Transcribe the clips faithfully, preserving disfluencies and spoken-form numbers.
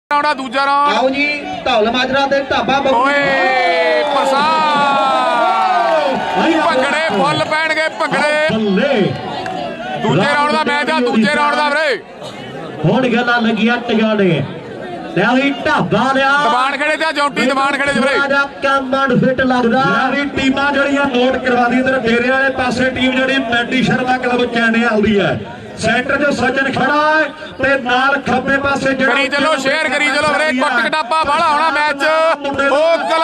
Round दूजा round आओ जी धौल माजरा ते ढाबा ओए भंगड़े फुल पैणगे भंगड़े दूजे राउंड दा मैच आ दूजे राउंड दा वीरे हुण गल्लां लगियां टगाणे ले भी ढाबा लिया दबान खड़े ते जौंटी दबान खड़े वीरे आजा कमन फिट लगदा भी टीमां जड़ियां नोट करवा दी इधर डेरे वाले पासे टीम जड़ी मैडी शर्मा क्लब चैने आउंदी है सेंटर जो सज्जन खड़ा है ते नाल खब्बे पासे करी चलो शेयर करी चलो वीरे कुट कटापा वाला होना मैच ओ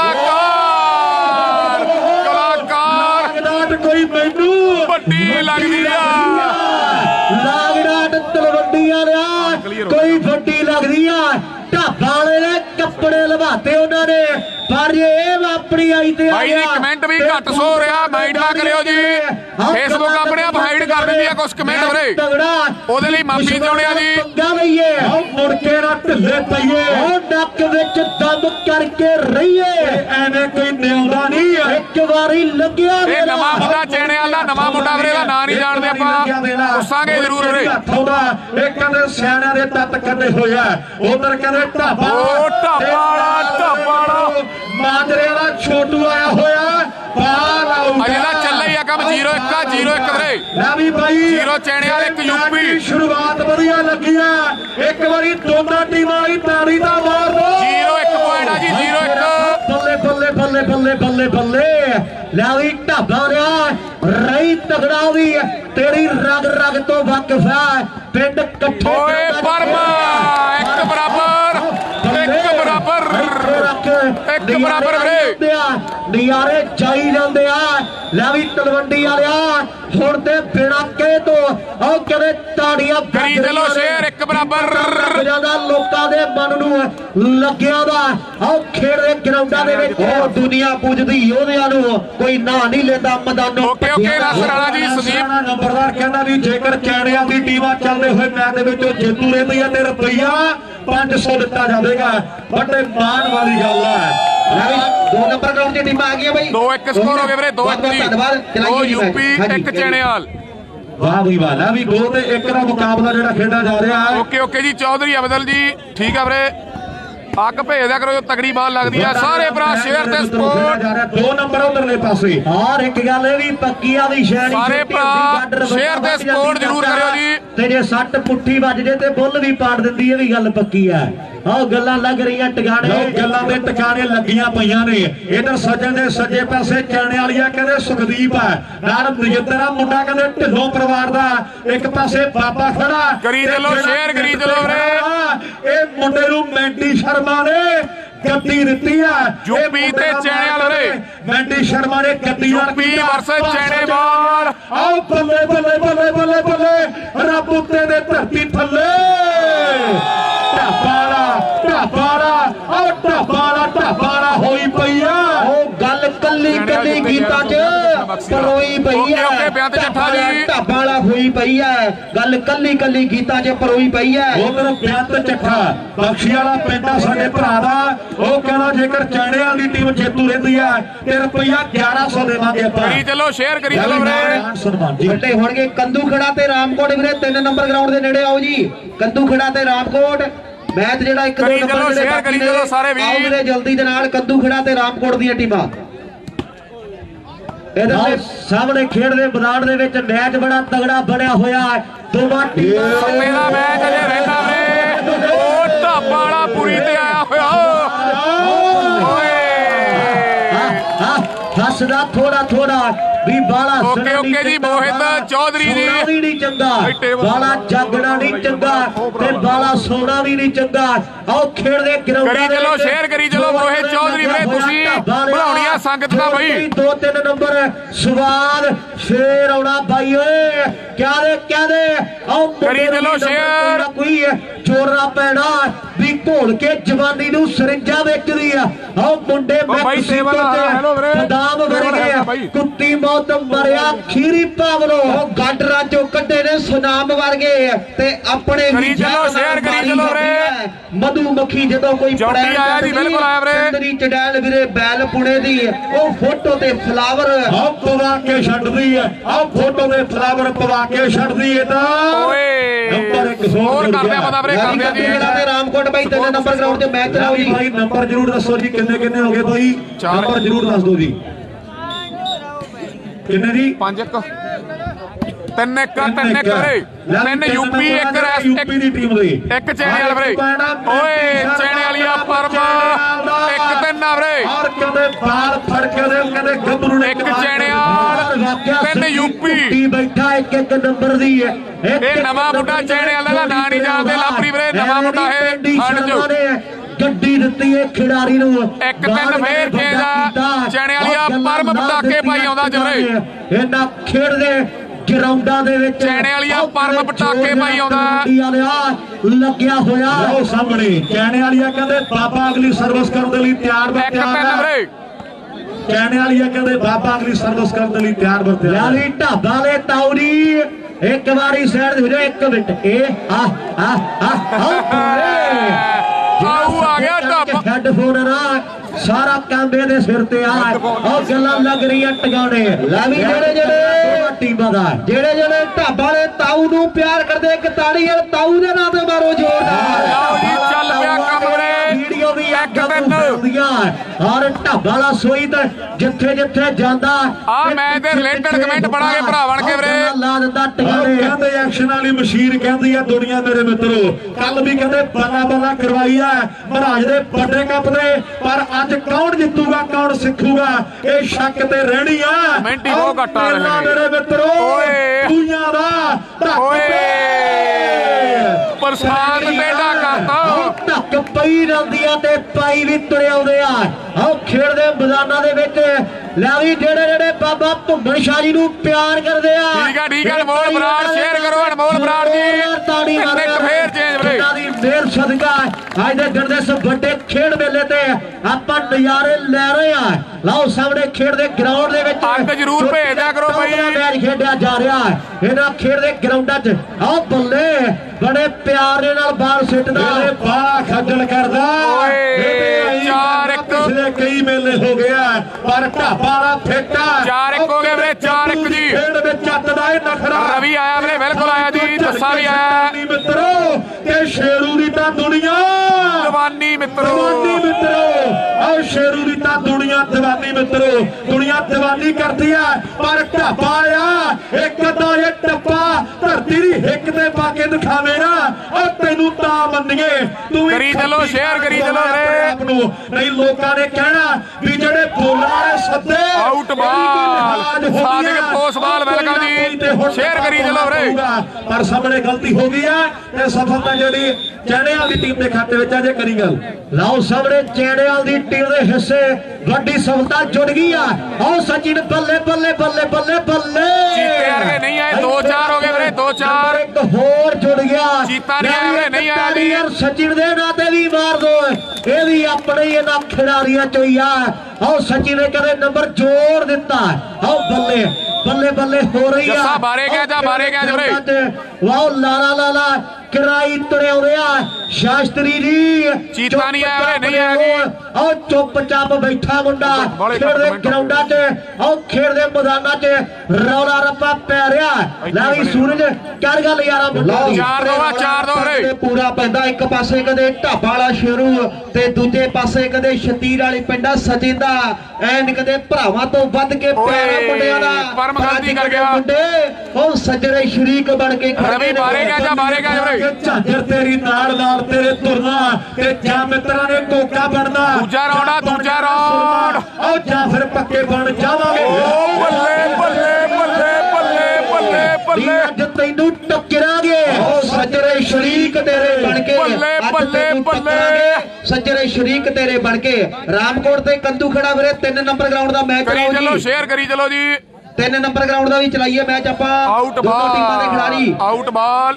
कलाकार कलाकार कोई मैनू बड्डी लगदी आ लागड़ाट तलवंडी वाला कोई बड्डी लगदी आ ढाबा वाले ने कपड़े लवाते उन्होंने पर ये अपनी आई ते भाई जी कमेंट भी घट सो रहा माइंड ना करियो जी फेसबुक अपने आप हाइड कर दी है कुछ कमेंट वीरे ओदे लई माफी चाहुंदे आ जी पंगा लईए मुड़ के ना ढिले पईए नक विच दम करके रहीए एवें कोई निउंदा नहीं है एक बारी लगया ਇਹ ਨਵਾਂ ਮੁੰਡਾ ਚੈਣੇ ਵਾਲਾ ਨਵਾਂ ਮੁੰਡਾ ਵੀਰੇ ਦਾ ਨਾਂ ਨਹੀਂ ਜਾਣਦੇ ਆਪਾਂ ਪੁੱਛਾਂਗੇ ਜ਼ਰੂਰ ਵੀਰੇ ਇਹ ਕਹਿੰਦੇ ਸਿਆਣਿਆਂ ਦੇ ਤੱਤ ਕੱਢੇ ਹੋਇਆ ਉਧਰ ਕਹਿੰਦੇ ਢਾਬਾ ਉਹ ਢਾਬਾ ਵਾਲਾ ਢਾਬਾ ਵਾਲਾ ਮਾਜਰੇ ਵਾਲਾ ਛੋਟੂ ਆਇਆ ਹੋਇਆ ਬਾਹਰ ਆਊਗਾ ਅਜੇ ਦਾ ਚੱਲਿਆ ਹੀ ਆ ਕੰਮ ਜ਼ੀਰੋ ਇੱਕ ਆ ਜ਼ੀਰੋ ਇੱਕ ਵੀਰੇ ਲੈ ਵੀ ਭਾਈ ਜ਼ੀਰੋ ਚੈਣੇ ਵਾਲੇ ਇੱਕ ਯੂਪੀ ਸ਼ੁਰੂਆਤ ਵਧੀਆ ਲੱਗੀ ਆ ਇੱਕ ਵਾਰੀ ਦੋਨਾਂ ਟੀਮਾਂ ਦੀ ਤਾੜੀ ਦਾ ਮਾਰ ਦੋ ਜ਼ੀਰੋ ਇੱਕ ਪੁਆਇੰਟ ਆ ਜੀ ਜ਼ੀਰੋ ਇੱਕ ਬੱਲੇ ਬੱਲੇ ਬੱਲੇ ਬੱਲੇ ਬੱਲੇ ਬੱਲੇ ਲੈ ਵੀ ਢਾਬਾ ਰਿਆ ਰਹੀ ਤਗੜਾ ਵੀ ਤੇਰੀ ਰਗ ਰਗ ਤੋਂ ਵਾਕਿਫ ਹੈ ਪਿੰਡ ਇਕੱਠੇ ਓਏ ਪਰਮਾ ਇੱਕ ਬਰਾਬਰ ਇੱਕ ਬਰਾਬਰ ਇੱਕ ਬਰਾਬਰ ਵੀਰੇ ਨਿਆਰੇ ਜਾਈ ਜਾਂਦੇ ਆ ਲੈ ਵੀ ਤਲਵੰਡੀ ਵਾਲਿਆ ਹੁਣ ਤੇ ਬਿਨਾ ਕੇ ਤੋਂ ਉਹ ਕਦੇ ਤਾੜੀਆਂ ਕਰੀ ਚਲੋ ਸ਼ੇਰ ਇੱਕ ਬਰਾਬਰ ਜਿਆਦਾ ਲੋਕਾਂ ਦੇ ਮਨ ਨੂੰ ਲੱਗਿਆ ਦਾ ਉਹ ਖੇਡਦੇ ਗਰਾਊਂਡਾਂ ਦੇ ਵਿੱਚ ਉਹ ਦੁਨੀਆ ਪੁੱਜਦੀ ਉਹਦਿਆਂ ਨੂੰ ਕੋਈ ਨਾਂ ਨਹੀਂ ਲੈਂਦਾ ਮੈਦਾਨੋਂ ਓਕੇ ਓਕੇ ਨਸਰ ਵਾਲਾ ਜੀ ਸੰਦੀਪ ਨੰਬਰਦਾਰ ਕਹਿੰਦਾ ਵੀ ਜੇਕਰ ਕੈੜਿਆਂ ਦੀ ਟੀਮਾਂ ਚੱਲਦੇ ਹੋਏ ਮੈਚ ਦੇ ਵਿੱਚੋਂ ਜੇਤੂ ਰਹਿੰਦੀ ਹੈ ਤੇ ਰੁਪਈਆ ਪੰਜ ਸੌ ਦਿੱਤਾ ਜਾਵੇਗਾ ਬੜੇ ਮਾਣ ਵਾਲੀ ਗੱਲ ਹੈ ਦੋ ਨੰਬਰ ਗਰਾਊਂਡ ਦੀ ਟੀਮਾਂ ਆ ਗਈਆਂ ਬਈ ਦੋ ਇੱਕ ਸਕੋਰ ਹੋ ਗਏ ਵੀਰੇ ਦੋ ਇੱਕ ਜੀ ਦੋ ਯੂਪੀ ਇੱਕ ਚੈਣੇਵਾਲ ਵਾਹ ਬਈ ਵਾਹ ਲੈ ਵੀ ਦੋ ਤੇ ਇੱਕ ਦਾ ਮੁਕਾਬਲਾ ਜਿਹੜਾ ਖੇਡਿਆ ਜਾ ਰਿਹਾ ਹੈ ਓਕੇ ਓਕੇ ਜੀ ਚੌਧਰੀ ਅਬਦਲ ਜੀ ਠੀਕ ਆ ਵੀਰੇ ਅੱਗ ਭੇਜ ਦਿਆ ਕਰੋ ਜੋ ਤਗੜੀ ਬਾਲ ਲੱਗਦੀ ਆ ਸਾਰੇ ਭਰਾ ਸ਼ੇਅਰ ਤੇ ਸਪੋਰਟ ਦੋ ਨੰਬਰ ਉਧਰਲੇ ਪਾਸੇ ਔਰ ਇੱਕ ਗੱਲ ਇਹ ਵੀ ਪੱਕੀ ਆ ਵੀ ਸ਼ੈਣੀ ਸਾਰੇ ਭਰਾ ਸ਼ੇਅਰ ਤੇ ਸਪੋਰਟ ਜ਼ਰੂਰ ਕਰਿਓ ਜੀ ਤੇ ਜੇ ਸੱਟ ਪੁੱਠੀ ਵੱਜ ਜੇ ਤੇ ਬੁੱਲ ਵੀ ਪਾੜ ਦਿੰਦੀ ਇਹ ਵੀ ਗੱਲ ਪੱਕੀ ਆ ਆਹ ਗੱਲਾਂ ਲੱਗ ਰਹੀਆਂ ਟਿਕਾਣੇ ਗੱਲਾਂ ਦੇ ਟਿਕਾਣੇ ਲੱਗੀਆਂ ਪਈਆਂ ਨੇ ਇਧਰ ਸੱਜਣ ਦੇ ਸੱਜੇ ਪਾਸੇ ਚੈਣੇ ਵਾਲੀਆ ਕਹਿੰਦੇ ਸੁਖਦੀਪ ਹੈ ਨਾਲ ਨਜਿੱਤਰਾ ਮੁੰਡਾ ਕਹਿੰਦੇ ਢਿੱਲੋਂ ਪਰਿਵਾਰ ਦਾ ਇੱਕ ਪਾਸੇ ਬਾਬਾ ਖੜਾ ਕਰੀ ਚਲੋ ਸ਼ੇਅਰ ਕਰੀ ਚਲੋ ਵੀਰੇ ਇਹ ਮੁੰਡੇ ਨੂੰ ਮੈਂਡੀ ਸ਼ਰਮਾ ਨੇ ਗੱਡੀ ਦਿੱਤੀ ਆ ਯੂਪੀ ਤੇ ਚੈਣੇ ਵਾਲੇ ਮੈਂਡੀ ਸ਼ਰਮਾ ਨੇ ਗੱਡੀ ਯੂਪੀ ਵਰਸਸ ਚੈਣੇਵਾਲ ਆਓ ਬੱਲੇ ਬੱਲੇ ਬੱਲੇ ਬੱਲੇ ਬੱਲੇ ਰੱਬ ਉੱਤੇ ਦੇ ਧਰਤੀ ਥੱਲੇ ਢਾਬਾਲਾ ਢਾਬਾਲਾ ਆਓ ਢਾਬਾਲਾ ਢਾਬਾਲਾ ਹੋਈ ਪਈ ਆ ਉਹ ਗੱਲ ਕੱਲੀ ਕੱਲੀ ਗੀਤਾਂ 'ਚ ਪਰੋਈ ਪਈ ਆ ਓਕੇ ਬਿਆਨ ਤੇ ਜੱਠਾ ਜੀ ਢਾਬਾ ਵਾਲਾ ਹੋਈ ਪਈ ਆ ਗੱਲ ਕੱਲੀ ਕੱਲੀ ਗੀਤਾਂ 'ਚ ਪਰੋਈ ਪਈ ਆ ਉਧਰ ਬਿਆਨ ਤੇ ਚੱਠਾ ਬਖਸ਼ੀ ਵਾਲਾ ਪਿੰਡ ਆ ਸਾਡੇ ਭਰਾ ਦਾ ਉਹ ਕਹਿੰਦਾ ਜੇਕਰ ਚੈਣਿਆਂ ਦੀ ਟੀਮ ਜੇਤੂ ਰਹਿੰਦੀ ਆ ਤੇ ਰੁਪਈਆ ਗਿਆਰਾਂ ਸੌ ਦੇਵਾਂਗੇ ਆਪਾਂ ਕਰੀ ਚਲੋ ਸ਼ੇਅਰ ਕਰੀ ਚਲੋ ਵੀਰੇ ਸਨਮਾਨ ਜੀ ਵੱਡੇ ਹੋਣਗੇ ਕੰਦੂ ਖੜਾ ਤੇ ਰਾਮਕੋਟ ਵੀਰੇ ਤਿੰਨ ਨੰਬਰ ਗਰਾਊਂਡ ਦੇ ਨੇੜੇ ਆਓ ਜੀ ਕੰਦੂ ਖੜਾ ਤੇ ਰਾਮਕੋਟ ਮੈਚ ਜਿਹੜਾ ਇੱਕ ਦੋ ਨੰਬਰ ਸ਼ੇਅਰ ਕਰੀ ਚਲੋ ਸਾਰੇ ਵੀਰ ਆਓ ਵੀਰੇ ਜਲਦੀ ਦੇ ਨਾਲ ਕੰਦੂ ਖੜਾ ਤੇ ਰਾਮਕੋਟ ਦੀਆਂ ਟੀਮਾਂ ਇਹਦੇ ਸਾਹਮਣੇ ਖੇਡਦੇ ਮੈਦਾਨ ਦੇ ਵਿੱਚ ਮੈਚ ਬੜਾ ਤਗੜਾ ਬਣਿਆ ਹੋਇਆ ਦੋਵਾਂ ਟੀਮਾਂ ਮੇਰਾ ਮੈਚ ਅਜੇ ਰਹਿੰਦਾ ਵੀਰੇ ਉਹ ਢਾਬਾ ਵਾਲਾ ਪੂਰੀ ਤੇ ਆਇਆ ਹੋਇਆ ਓਏ ਹੱਸਦਾ ਥੋੜਾ ਥੋੜਾ ਵੀ ਬਾਲਾ ਓਕੇ ਓਕੇ ਜੀ ਮੋਹਿਤ ਚੌਧਰੀ ਜੀ ਵੀ ਨਹੀਂ ਚੰਗਾ ਬਾਲਾ ਜਾਗਣਾ ਨਹੀਂ ਚੰਗਾ ਤੇ ਬਾਲਾ ਸੋਨਾ ਵੀ ਨਹੀਂ ਚੰਗਾ ਆਓ ਖੇਡਦੇ ਗਰਾਊਂਡਾਂ ਕਰੀ ਚਲੋ ਸ਼ੇਅਰ ਕਰੀ ਚਲੋ ਮੋਹਿਤ ਚੌਧਰੀ ਵੀਰੇ ਤੁਸੀਂ ਬਣਾਉਣੀਆਂ ਸੰਗਤ ਦਾ ਬਈ ਦੋ ਤਿੰਨ ਨੰਬਰ ਸਵਾਦ ਫੇਰ ਆਉਣਾ ਬਾਈ ਓਏ ਕਿਆ ਦੇ ਕਿਆ ਦੇ ਆਓ ਕਰੀ ਚਲੋ ਸ਼ੇਅਰ ਕੋਈ ਚੋਰਨਾ ਪੈਣਾ ਵੀ ਘੋਲ ਕੇ ਜਵਾਨੀ ਨੂੰ ਸਰਿੰਜਾ ਵੇਚਦੀ ਆ ਆਓ ਮੁੰਡੇ ਮੈਕਸੀਕੋ ਤੇ ਬਦਾਮ ਵਰਗੇ ਕੁੱਤੀ ਮੌਤ ਮਰਿਆ ਖੀਰੀ ਪਾਵਲੋ ਗਾਡਰਾਂ ਚੋਂ ਕੱਢੇ ਨੇ ਸੁਨਾਮ ਵਰਗੇ ਤੇ ਆਪਣੇ ਕਰੀ ਚਲੋ ਸ਼ੇਅਰ ਕਰੀ ਚਲੋ ਵੀਰੇ ਮਧੂ ਮੱਖੀ ਜਦੋਂ ਕੋਈ ਜੌਂਟੀ ਆਇਆ ਜੀ ਬਿਲਕੁਲ ਆਇਆ ਵੀਰੇ ਚੰਦਰੀ ਚੜੈਲ ਵੀਰੇ ਬੈਲ ਪੁਣੇ ਦੀ ਉਹ ਫੋਟੋ ਤੇ ਫਲਾਵਰ ਆਹ ਪਵਾ ਕੇ ਛੱਡਦੀ ਆ ਆਹ ਫੋਟੋ ਤੇ ਫਲਾਵਰ ਪਵਾ ਕੇ ਛੱਡਦੀ ਏ ਤਾਂ ਓਏ ਯਾਰ ਇੱਕ ਹੋਰ ਕਰਦੇ ਆ ਪਤਾ ਵੀਰੇ ਕਰਦੇ ਆ ਜੀ ਤੇ ਰਾਮਕੋਟ ਬਾਈ ਤਿੰਨ ਨੰਬਰ ਗਰਾਊਂਡ ਤੇ ਮੈਚ ਚਲਾਓ ਜੀ ਭਾਈ ਨੰਬਰ ਜ਼ਰੂਰ ਦੱਸੋ ਜੀ ਕਿੰਨੇ ਕਿੰਨੇ ਹੋ ਗਏ ਭਾਈ ਨੰਬਰ ਜ਼ਰੂਰ ਦੱਸ ਦਿਓ ਜੀ ਕਿੰਨੇ ਦੀ ਪੰਜ ਇੱਕ ਤਿੰਨ ਇੱਕ ਤਿੰਨ ਇੱਕ ਵੀਰੇ ਤਿੰਨ ਯੂਪੀ ਇੱਕ ਰੈਸ ਯੂਪੀ ਦੀ ਟੀਮ ਦੇ ਇੱਕ ਚੈਣੇ ਵਾਲ ਵੀਰੇ ਓਏ ਚੈਣੇ ਵਾਲੀਆ ਪਰਮ ਇੱਕ ਤਿੰਨ ਆ ਵੀਰੇ ਔਰ ਕਹਿੰਦੇ ਬਾਲ ਫੜ ਕੇ ਦੇ ਕਹਿੰਦੇ ਗੱਭਰੂ ਨੇ ਇੱਕ ਚੈਣੇ ਵਾਲ ਤਿੰਨ ਯੂਪੀ ਬੈਠਾ ਇੱਕ ਇੱਕ ਨੰਬਰ ਦੀ ਹੈ ਇਹ ਨਵਾਂ ਮੁੰਡਾ ਚੈਣੇ ਵਾਲਾ ਦਾ ਨਾਂ ਨਹੀਂ ਜਾਣਦੇ ਲਾਪਰੀ ਵੀਰੇ ਨਵਾਂ ਮੁੰਡਾ ਇਹ ਹਟ ਜੋ ਗੱਡੀ ਦਿੱਤੀ ਹੈ ਖਿਡਾਰੀ ਨੂੰ ਇੱਕ ਤਿੰਨ ਫੇਰ ਖੇਦਾ ਚੈਣੇ ਵਾਲੀਆ ਪਰਮ ਪਟਾਕੇ ਪਾਈ ਆਉਂਦਾ ਜਵਰੇ ਇਹਨਾਂ ਖੇਡਦੇ ਗਰਾਊਂਡਾਂ ਦੇ ਵਿੱਚ ਚੈਣੇ ਵਾਲੀਆ ਪਰਮ ਪਟਾਕੇ ਪਾਈ ਆਉਂਦਾ ਲੱਗਿਆ ਹੋਇਆ ਲਓ ਸਾਹਮਣੇ ਚੈਣੇ ਵਾਲੀਆ ਕਹਿੰਦੇ ਬਾਬਾ ਅਗਲੀ ਸਰਵਿਸ ਕਰਨ ਦੇ ਲਈ ਤਿਆਰ ਬਰ ਇੱਕ ਤਿੰਨ ਵੀਰੇ ਚੈਣੇ ਵਾਲੀਆ ਕਹਿੰਦੇ ਬਾਬਾ ਅਗਲੀ ਸਰਵਿਸ ਕਰਨ ਦੇ ਲਈ ਤਿਆਰ ਬਰ ਤਿਆਰ ਲਾਲੀ ਢਾਬਾ ਵਾਲੇ ਤਾਉਰੀ ਇੱਕ ਵਾਰੀ ਸਾਈਡ ਦੇ ਵੀਰੇ ਇੱਕ ਮਿੰਟ ਇਹ ਆ ਆ ਆ ਆਉ ਆ ਗਿਆ ਢਾਬਾ ਹੈਡਫੋਨ ਨਾ ਸਾਰਾ ਕੰਮ ਇਹਦੇ ਸਿਰ ਤੇ ਆ ਉਹ ਗੱਲਾਂ ਲੱਗ ਰਹੀਆਂ ਟਿਕਾਣੇ ਲੈ ਵੀ ਜਿਹੜੇ ਜਿਹੜੇ ਟੀਮਾਂ ਦਾ ਜਿਹੜੇ ਜਿਹੜੇ ਢਾਬਾ ਵਾਲੇ ਤਾਊ ਨੂੰ ਪਿਆਰ ਕਰਦੇ ਇੱਕ ਤਾੜੀ ਵਾਲੇ ਤਾਊ ਦੇ ਨਾਂ ਤੇ ਮਾਰੋ ਜ਼ੋਰਦਾਰ ਲਓ ਜੀ ਚੱਲ ਪਿਆ ਕੰਮ ਵੀਰੇ ਵੀਡੀਓ ਵੀ ਇੱਕ ਤਿੰਨ ਔਰ ਢਾਬਾ ਵਾਲਾ ਸੋਈ ਤੇ ਜਿੱਥੇ ਜਿੱਥੇ ਜਾਂਦਾ ਆ ਮੈਂ ਤੇ ਰਿਲੇਟਡ ਕਮੈਂਟ ਪੜਾਂਗੇ ਭਰਾ ਬਣ ਕੇ ਵੀਰੇ ਲਾ ਦਿੰਦਾ ਉਹ ਟਿਕਾਣੇ ਕਹਿੰਦੇ ਐਕਸ਼ਨ ਵਾਲੀ ਮਸ਼ੀਨ ਕਹਿੰਦੀ ਆ ਦੁਨੀਆ ਮੇਰੇ ਮਿੱਤਰੋ ਕੱਲ ਵੀ ਕਹਿੰਦੇ ਬੱਲਾ ਬੱਲਾ ਕਰਵਾਈ ਆ ਮਹਾਰਾਜ ਦੇ ਵੱਡੇ ਕੱਪ ਦੇ ਪਰ ਅੱਜ ਕੌਣ ਜਿੱਤੂਗਾ ਕੌਣ ਸਿੱਖੂਗਾ ਇਹ ਸ਼ੱਕ ਤੇ ਰਹਿਣੀ ਆ ਕਮੈਂਟ ਹੀ ਬਹੁਤ ਘੱਟ ਆ ਰਹੇ ਨੇ ਮੇਰੇ ਮਿੱਤਰੋ ਓਏ ਦੁਨੀਆ ਦਾ ਓਏ ਪ੍ਰਸਾਦ ਟੇਡਾ ਕਰਤਾ ਧੱਕ ਪਈ ਜਾਂਦੀ ਆ ਤੇ ਪਾਈ ਵੀ ਤੁਰੇ ਆਉਂਦੇ ਆ ਆਹ ਖੇਡਦੇ ਮੈਦਾਨਾਂ ਦੇ ਵਿੱਚ ਲੈ ਵੀ ਜਿਹੜੇ ਜਿਹੜੇ ਬਾਬਾ ਭੁੰਮਣ ਸ਼ਾਹ ਜੀ ਨੂੰ ਪਿਆਰ ਕਰਦੇ ਆ ਠੀਕ ਆ ਠੀਕ ਆ ਅਨਮੋਲ ਬਰਾੜ ਸ਼ੇਅਰ ਕਰੋ ਅਨਮੋਲ ਬਰਾੜ ਜੀ ਤਾੜੀ ਮਾਰੋ ਇੱਕ ਫੇਰ ਚੇਂਜ ਵੀਰੇ ਉਹਨਾਂ ਦੀ ਮਿਹਰ ਸਦਕਾ ਅੱਜ ਦੇ ਦਿਨ ਦੇ ਇਸ ਵੱਡੇ ਖੇਡ ਮੇਲੇ ਤੇ ਆਪਾਂ ਨਜ਼ਾਰੇ ਲੈ ਰਹੇ ਆ ਲਓ ਸਾਹਮਣੇ ਖੇਡਦੇ ਗਰਾਊਂਡ ਦੇ ਵਿੱਚ ਅੱਗ ਜ਼ਰੂਰ ਭੇਜ ਦਿਆ ਕਰੋ ਬਾਈ ਮੈਚ ਖੇਡਿਆ ਜਾ ਰਿਹਾ ਇਹਨਾਂ ਖੇਡਦੇ ਗਰਾਊਂਡਾਂ 'ਚ ਆਹ ਬੱਲੇ ਬੜੇ ਪਿਆਰ ਦੇ ਨਾਲ ਬਾਲ ਸਿੱਟਦਾ ਇਹ ਬਾਲਾ ਖੱਜਲ ਕਰਦਾ ਓਏ ਚਾਰ ਇੱਕ ਪਿਛਲੇ ਕਈ ਮੇਲੇ ਹੋ ਗਿਆ ਪਰ ਢਾਬਾ ਵਾਲਾ ਫੇਟਾ ਚਾਰ ਇੱਕ ਹੋ ਗਏ ਵੀਰੇ ਚਾਰ ਇੱਕ ਜੀ ਖੇਡ ਵਿੱਚ ਚੱਤਦਾ ਇਹ ਨਖਰਾ ਰਵੀ ਆਇਆ ਵੀਰੇ ਬਿਲਕੁਲ ਆਇਆ ਜੀ ਜੱਸਾ ਵੀ ਆਇਆ ਮਿੱਤਰੋ ਤੇ ਸ਼ੇਰੂ ਦੀ ਤਾਂ ਦੁਨੀਆ ਜਵਾਨੀ ਮਿੱਤਰੋ ਦੀਵਾਨੀ ਮਿੱਤਰੋ ਆਹ ਸ਼ੇਰੂ ਦੀ ਤਾਂ ਦੁਨੀਆ ਦੀਵਾਨੀ ਮਿੱਤਰੋ ਦੁਨੀਆ ਦੀਵਾਨੀ ਕਰਦੀ ਆ ਪਰ ਢਾਬਾ ਆ ਇੱਕ ਤਾਂ ਇਹ ਟੱਪਾ ਧਰਤੀ ਦੀ ਹਿੱਕ ਤੇ ਪਾ ਕੇ ਦਿਖਾਵੇ ਨਾ ਉਹ ਤੈਨੂੰ ਤਾਂ ਮੰਨੀਏ ਤੂੰ ਕਰੀ ਚਲੋ ਸ਼ੇਅਰ ਕਰੀ ਚਲੋ ਆਪ ਨੂੰ ਨਹੀਂ ਲੋਕਾਂ ਨੇ ਕਹਿਣਾ ਵੀ ਜਿਹੜੇ ਬੋਲਣ ਵਾਲੇ ਸੱਦੇ ਆਊਟ ਬਾਲ ਸਾਦਿਕ ਪੋਸਬਾਲ ਵੈਲਕਮ ਜੀ ਸ਼ੇਅਰ ਕਰੀ ਚਲੋ ਵੀਰੇ ਪਰ ਸਾਹਮਣੇ ਗਲਤੀ ਹੋ ਗਈ ਆ ਤੇ ਸਫਲਤਾ ਜਿਹੜੀ ਚੈਣੇਵਾਲ ਦੀ ਟੀਮ ਦੇ ਖਾਤੇ ਵਿੱਚ ਅਜੇ ਕਰੀ ਗੱਲ ਲਓ ਸਾਹਮਣੇ ਚੈਣੇਵਾਲ ਦੀ ਟੀਮ ਦੇ ਹਿੱਸੇ ਵੱਡੀ ਸਫਲਤਾ ਜੁੜ ਗਈ ਆ ਆਓ ਸਚਿਨ ਬੱਲੇ ਬੱਲੇ ਬੱਲੇ ਬੱਲੇ ਬੱਲੇ ਚੀਤੇ ਵਰਗੇ ਨਹੀਂ ਆਏ ਦੋ ਚਾਰ ਹੋ ਗਏ ਵੀਰੇ ਦੋ ਚਾਰ ਇੱਕ ਹੋਰ ਜੁੜ ਗਿਆ ਚੀਤਾ ਨਹੀਂ ਆਇਆ ਵੀਰੇ ਨਹੀਂ ਆਇਆ ਜੀ ਯਾਰ ਸਚਿਨ ਦੇ ਨਾਂ ਤੇ ਵੀ ਮਾਰ ਦੋ ਇਹ ਵੀ ਆਪਣੇ ਹੀ ਇਹਨਾਂ ਖਿਡਾਰੀਆਂ ਚੋਂ ਹੀ ਆ ਆਓ ਸਚਿਨ ਨੇ ਕਦੇ ਨੰਬਰ ਜੋੜ ਦਿੱਤਾ ਆਓ ਬੱਲੇ ਬੱਲੇ ਬੱਲੇ ਹੋ ਰਹੀ ਆ ਜੱਸਾ ਬਾਰੇ ਗਿਆ ਜਾਂ ਬਾਰੇ ਗਿਆ ਵੀਰੇ ਵਾਓ ਲਾਲਾ ਲਾਲਾ ਕਿਰਾਈ ਤੁਰੇ ਆਉਂਦੇ ਆ ਸ਼ਾਸਤਰੀ ਜੀ ਚੀਤਾ ਨਹੀਂ ਆਇਆ ਵੀਰੇ ਨਹੀਂ ਆਇਆ ਜੀ ਆਓ ਚੁੱਪ ਚਾਪ ਬੈਠਾ ਮੁੰਡਾ ਖੇਡਦੇ ਗਰਾਊਂਡਾਂ 'ਚ ਆਓ ਖੇਡਦੇ ਮੈਦਾਨਾਂ 'ਚ ਰੌਲਾ ਰੱਪਾ ਪੈ ਰਿਹਾ ਲੈ ਵੀ ਸੂਰਜ ਕਰ ਗੱਲ ਯਾਰਾ ਮੁੰਡਾ ਚਾਰ ਦੋ ਆ ਚਾਰ ਦੋ ਵੀਰੇ ਪੂਰਾ ਪੈਂਦਾ ਇੱਕ ਪਾਸੇ ਕਦੇ ਢਾਬਾ ਵਾਲਾ ਸ਼ੇਰੂ ਤੇ ਦੂਜੇ ਪਾਸੇ ਕਦੇ ਸ਼ਤੀਰ ਵਾਲੀ ਪਿੰਡਾ ਸਚਿਨ ਦਾ ਐਨ ਕਦੇ ਭਰਾਵਾਂ ਤੋਂ ਵੱਧ ਕੇ ਪਿਆਰਾ ਮੁੰਡਿਆਂ ਦਾ ਪਰਮ ਗਲਤੀ ਕਰ ਗਿਆ ਮੁੰਡੇ ਉਹ ਸੱਜਰੇ ਸ਼ਰੀਕ ਬਣ ਕੇ ਰਵੀ ਬਾਰੇ ਗਿਆ ਜਾਂ ਬਾਰੇ ਗਿਆ ਵੀਰੇ ਝਾਂਜਰ ਤੇਰੀ ਨਾਲ ਨਾਲ ਤੇਰੇ ਤੁਰਨਾ ਤੇ ਜਾਂ ਮਿੱਤਰਾਂ ਨੇ ਕੋਕਾ ਬਣਨਾ ਦੂਜਾ ਰੌਂਡ ਆ ਦੂਜਾ ਰੌਂਡ ਆਓ ਜਾਂ ਫਿਰ ਪੱਕੇ ਬਣ ਜਾਵਾਂਗੇ ਓ ਬੱਲੇ ਬੱਲੇ ਬੱਲੇ ਬੱਲੇ ਬੱਲੇ ਬੱਲੇ ਅੱਜ ਤੈਨੂੰ ਟੱਕਰਾਂਗੇ ਓ ਸੱਜਰੇ ਸ਼ਰੀਕ ਤੇਰੇ ਬਣ ਕੇ ਬੱਲੇ ਬੱਲੇ ਬੱਲੇ ਸੱਜਰੇ ਸ਼ਰੀਕ ਤੇਰੇ ਬਣ ਕੇ ਰਾਮਕੋਟ ਤੇ ਕੰਦੂ ਖੜਾ ਵੀਰੇ ਤਿੰਨ ਨੰਬਰ ਗਰਾਊਂਡ ਦਾ ਮੈਚ ਕਰੀ ਚਲੋ ਸ਼ੇਅਰ ਕਰੀ ਚਲੋ ਜੀ ਤਿੰਨ ਨੰਬਰ ਗਰਾਊਂਡ ਦਾ ਵੀ ਚਲਾਈਏ ਮੈਚ ਆਪਾਂ ਆਊਟ ਦੋਨੋਂ ਟੀਮਾਂ ਦੇ ਖਿਡਾਰੀ ਆਊਟ ਬਾਲ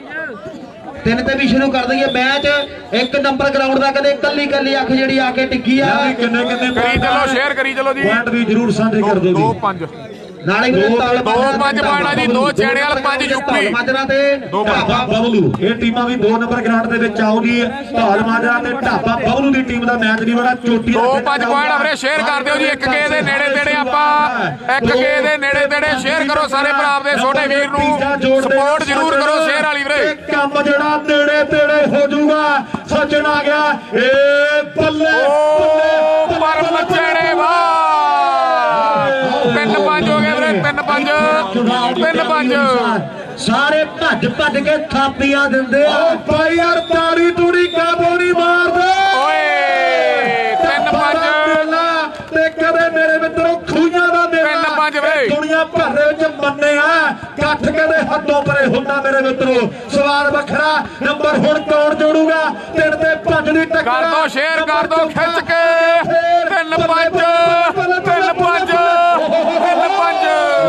ਤਿੰਨ ਤੇ ਵੀ ਸ਼ੁਰੂ ਕਰ ਦਈਏ ਮੈਚ ਇੱਕ ਨੰਬਰ ਗਰਾਊਂਡ ਦਾ ਕਦੇ ਕੱਲੀ ਕੱਲੀ ਅੱਖ ਜਿਹੜੀ ਆ ਕੇ ਟਿੱਕੀ ਆ ਕਿੰਨੇ ਕਿੰਨੇ ਕਰੀ ਚਲੋ ਸ਼ੇਅਰ ਕਰੀ ਚਲੋ ਜੀ ਪੁਆਇੰਟ ਵੀ ਜ਼ਰੂਰ ਸਾਂਝੇ ਕਰ ਦਿਓ ਦੋ ਜੀ ਪੰਜ ਨਾਲੇ ਦੋ ਪੰਜ ਪੁਆਇੰਟ ਆ ਜੀ, ਦੋ ਚੈਣੇ ਵਾਲ ਪੰਜ ਯੂਪੀ ਮਾਜਰਾ ਤੇ ਢਾਬਾ ਬਬਲੂ। ਇਹ ਟੀਮਾਂ ਵੀ ਦੋ ਨੰਬਰ ਗਰਾਊਂਡ ਦੇ ਵਿੱਚ ਆਉਗੀ। ਧੌਲ ਮਾਜਰਾ ਤੇ ਢਾਬਾ ਬਬਲੂ ਦੀ ਟੀਮ ਦਾ ਮੈਚ ਨਹੀਂ ਬੜਾ ਚੋਟੀ ਦੋ ਪੰਜ ਪੁਆਇੰਟ ਵੀਰੇ ਸ਼ੇਅਰ ਕਰ ਦਿਓ ਜੀ। ਇੱਕ ਕੇ ਦੇ ਨੇੜੇ ਤੇੜੇ ਆਪਾਂ ਇੱਕ ਕੇ ਦੇ ਨੇੜੇ ਤੇੜੇ ਸ਼ੇਅਰ ਕਰੋ ਸਾਰੇ ਭਰਾ ਆਪਦੇ ਛੋਟੇ ਵੀਰ ਨੂੰ ਸਪੋਰਟ ਜ਼ਰੂਰ ਕਰੋ ਸ਼ੇਅਰ ਵਾਲੀ ਵੀਰੇ। ਕੰਮ ਜਿਹੜਾ ਨੇੜੇ ਤੇੜੇ ਹੋ ਜਾਊਗਾ। ਸੱਜਣ ਆ ਗਿਆ ਏ ਬੱਲੇ ਪਰ ਮਚੜੇ ਵਾਹ ਤਿੰਨ ਪੰਜ ਹੋ ਗਏ ਵੀਰੇ ਤਿੰਨ ਪੰਜ ਤਿੰਨ ਪੰਜ ਸਾਰੇ ਭੱਜ ਭੱਜ ਕੇ ਥਾਪੀਆਂ ਦਿੰਦੇ ਆ। ਓ ਭਾਈ ਯਾਰ ਤਾੜੀ ਤੂੜੀ ਕਾਬੋ ਨਹੀਂ ਮਾਰਦੇ ਓਏ ਤਿੰਨ ਪੰਜ ਤੇ ਕਦੇ ਮੇਰੇ ਮਿੱਤਰੋ ਖੂਹਾਂ ਦਾ ਮੇਲਾ ਤਿੰਨ ਪੰਜ ਵੀਰੇ ਦੁਨੀਆ ਭਰ ਦੇ ਵਿੱਚ ਮੰਨਿਆ ਇਕੱਠ ਕਦੇ ਹੱਦੋਂ ਪਰੇ ਹੁੰਦਾ ਮੇਰੇ ਮਿੱਤਰੋ। ਸਵਾਲ ਵੱਖਰਾ ਨੰਬਰ ਹੁਣ ਕੌਣ ਜੋੜੂਗਾ। ਤਿੰਨ ਤੇ ਪੰਜ ਦੀ ਟੱਕਰ ਕਰ ਦੋ ਸ਼ੇਅਰ ਕਰ ਦੋ ਖਿੱਚ ਕੇ ਤਿੰਨ ਪੰਜ ਤਿੰਨ ਪੰਜ ਤਿੰਨ ਪੰਜ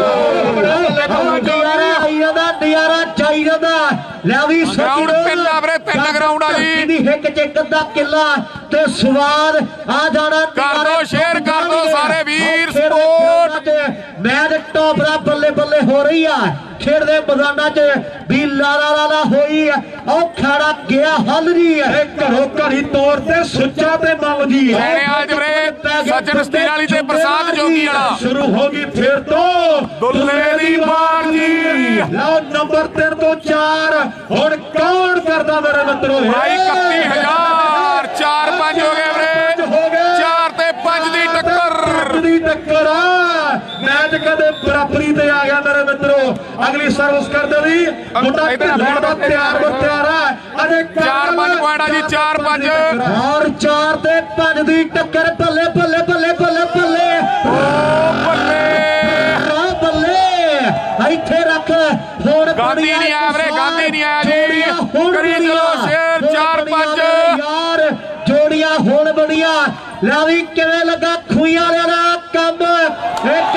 ਨਜ਼ਾਰਾ ਚਾਈ ਜਾਂਦਾ। ਲੈ ਵੀ ਗਰਾਊਂਡ ਤਿੰਨ ਆ ਵੀਰੇ ਤਿੰਨ ਗਰਾਊਂਡ ਆ ਜੀ ਦੀ ਹਿੱਕ ਚ ਇੱਕ ਅੱਧਾ ਕਿੱਲਾ ਤੇ ਸਵਾਦ ਆ ਜਾਣਾ। ਕਰ ਦੋ ਸ਼ੇਅਰ ਕਰ ਦੋ ਸਾਰੇ ਵੀਰ ਸਪੋਰਟ ਮੈਚ ਟੌਪ ਦਾ ਬੱਲੇ ਬੱਲੇ ਹੋ ਰਹੀ ਆ। ਖੇਡਦੇ ਮੈਦਾਨਾਂ 'ਚ ਵੀ ਲਾਲਾ ਲਾਲਾ ਹੋਈ ਆ। ਉਹ ਖੜਾ ਗਿਆ ਹੱਲ ਜੀ ਇਹ ਘਰੋਂ ਘਰੀ ਤੌਰ ਤੇ ਸੁੱਚਾ ਤੇ ਮੰਨ ਜੀ ਐਨੇ ਅੱਜ ਵੀਰੇ ਸੱਜਣ ਸਟੀਲ ਵਾਲੀ ਤੇ ਪ੍ਰਸਾਦ ਜੋਗੀ ਵਾਲਾ ਸ਼ੁਰੂ ਹੋ ਗਈ ਫੇਰ ਤੋਂ ਦੁੱਲੇ ਦੀ ਬਾਣ ਜੀ। ਲਓ ਨੰਬਰ ਤਿੰਨ ਤੋਂ ਚਾਰ ਹੁਣ ਕੌਣ ਕਰਦਾ ਮੇਰੇ ਮਿੱਤਰੋ। ਭਾਈ ਇਕੱਤੀ ਹਜ਼ਾਰ ਚਾਰ ਪੰਜ ਹੋ ਗਏ ਵੀਰੇ ਚਾਰ ਤੇ ਪੰਜ ਦੀ ਟੱਕਰ ਦੀ ਟੱਕਰ ਮੈਚ ਕਦੇ ਬਰਾਬਰੀ ਤੇ ਆ ਗਿਆ ਮੇਰੇ ਮਿੱਤਰੋ। ਅਗਲੀ ਸਰਵਿਸ ਕਰਦੇ ਵੀ ਮੁੰਡਾ ਢਿੱਲੋਂ ਦਾ ਤਿਆਰ ਬਰ ਤਿਆਰ ਹੈ। ਅਜੇ ਚਾਰ ਪੰਜ ਪੁਆਇੰਟ ਆ ਜੀ ਚਾਰ ਪੰਜ ਔਰ ਚਾਰ ਤੇ ਪੰਜ ਦੀ ਟੱਕਰ ਬੱਲੇ ਬੱਲੇ ਬੱਲੇ ਬੱਲੇ ਬੱਲੇ ਬੱਲੇ ਬੱਲੇ ਇੱਥੇ ਰੱਖ ਹੁਣ ਗਾਂਧੀ ਨਹੀਂ ਆਇਆ ਵੀਰੇ ਗਾਂਧੀ ਨਹੀਂ ਆਇਆ ਜੀ ਕਰੀ ਚਲੋ ਸ਼ੇਅਰ ਚਾਰ ਪੰਜ ਯਾਰ ਜੋੜੀਆਂ ਹੁਣ ਬਣੀਆਂ। ਲੈ ਵੀ ਕਿਵੇਂ ਲੱਗਾ ਖੂਹੀਆਂ ਵਾਲਿਆਂ ਦਾ ਕੰਮ ਇੱਕ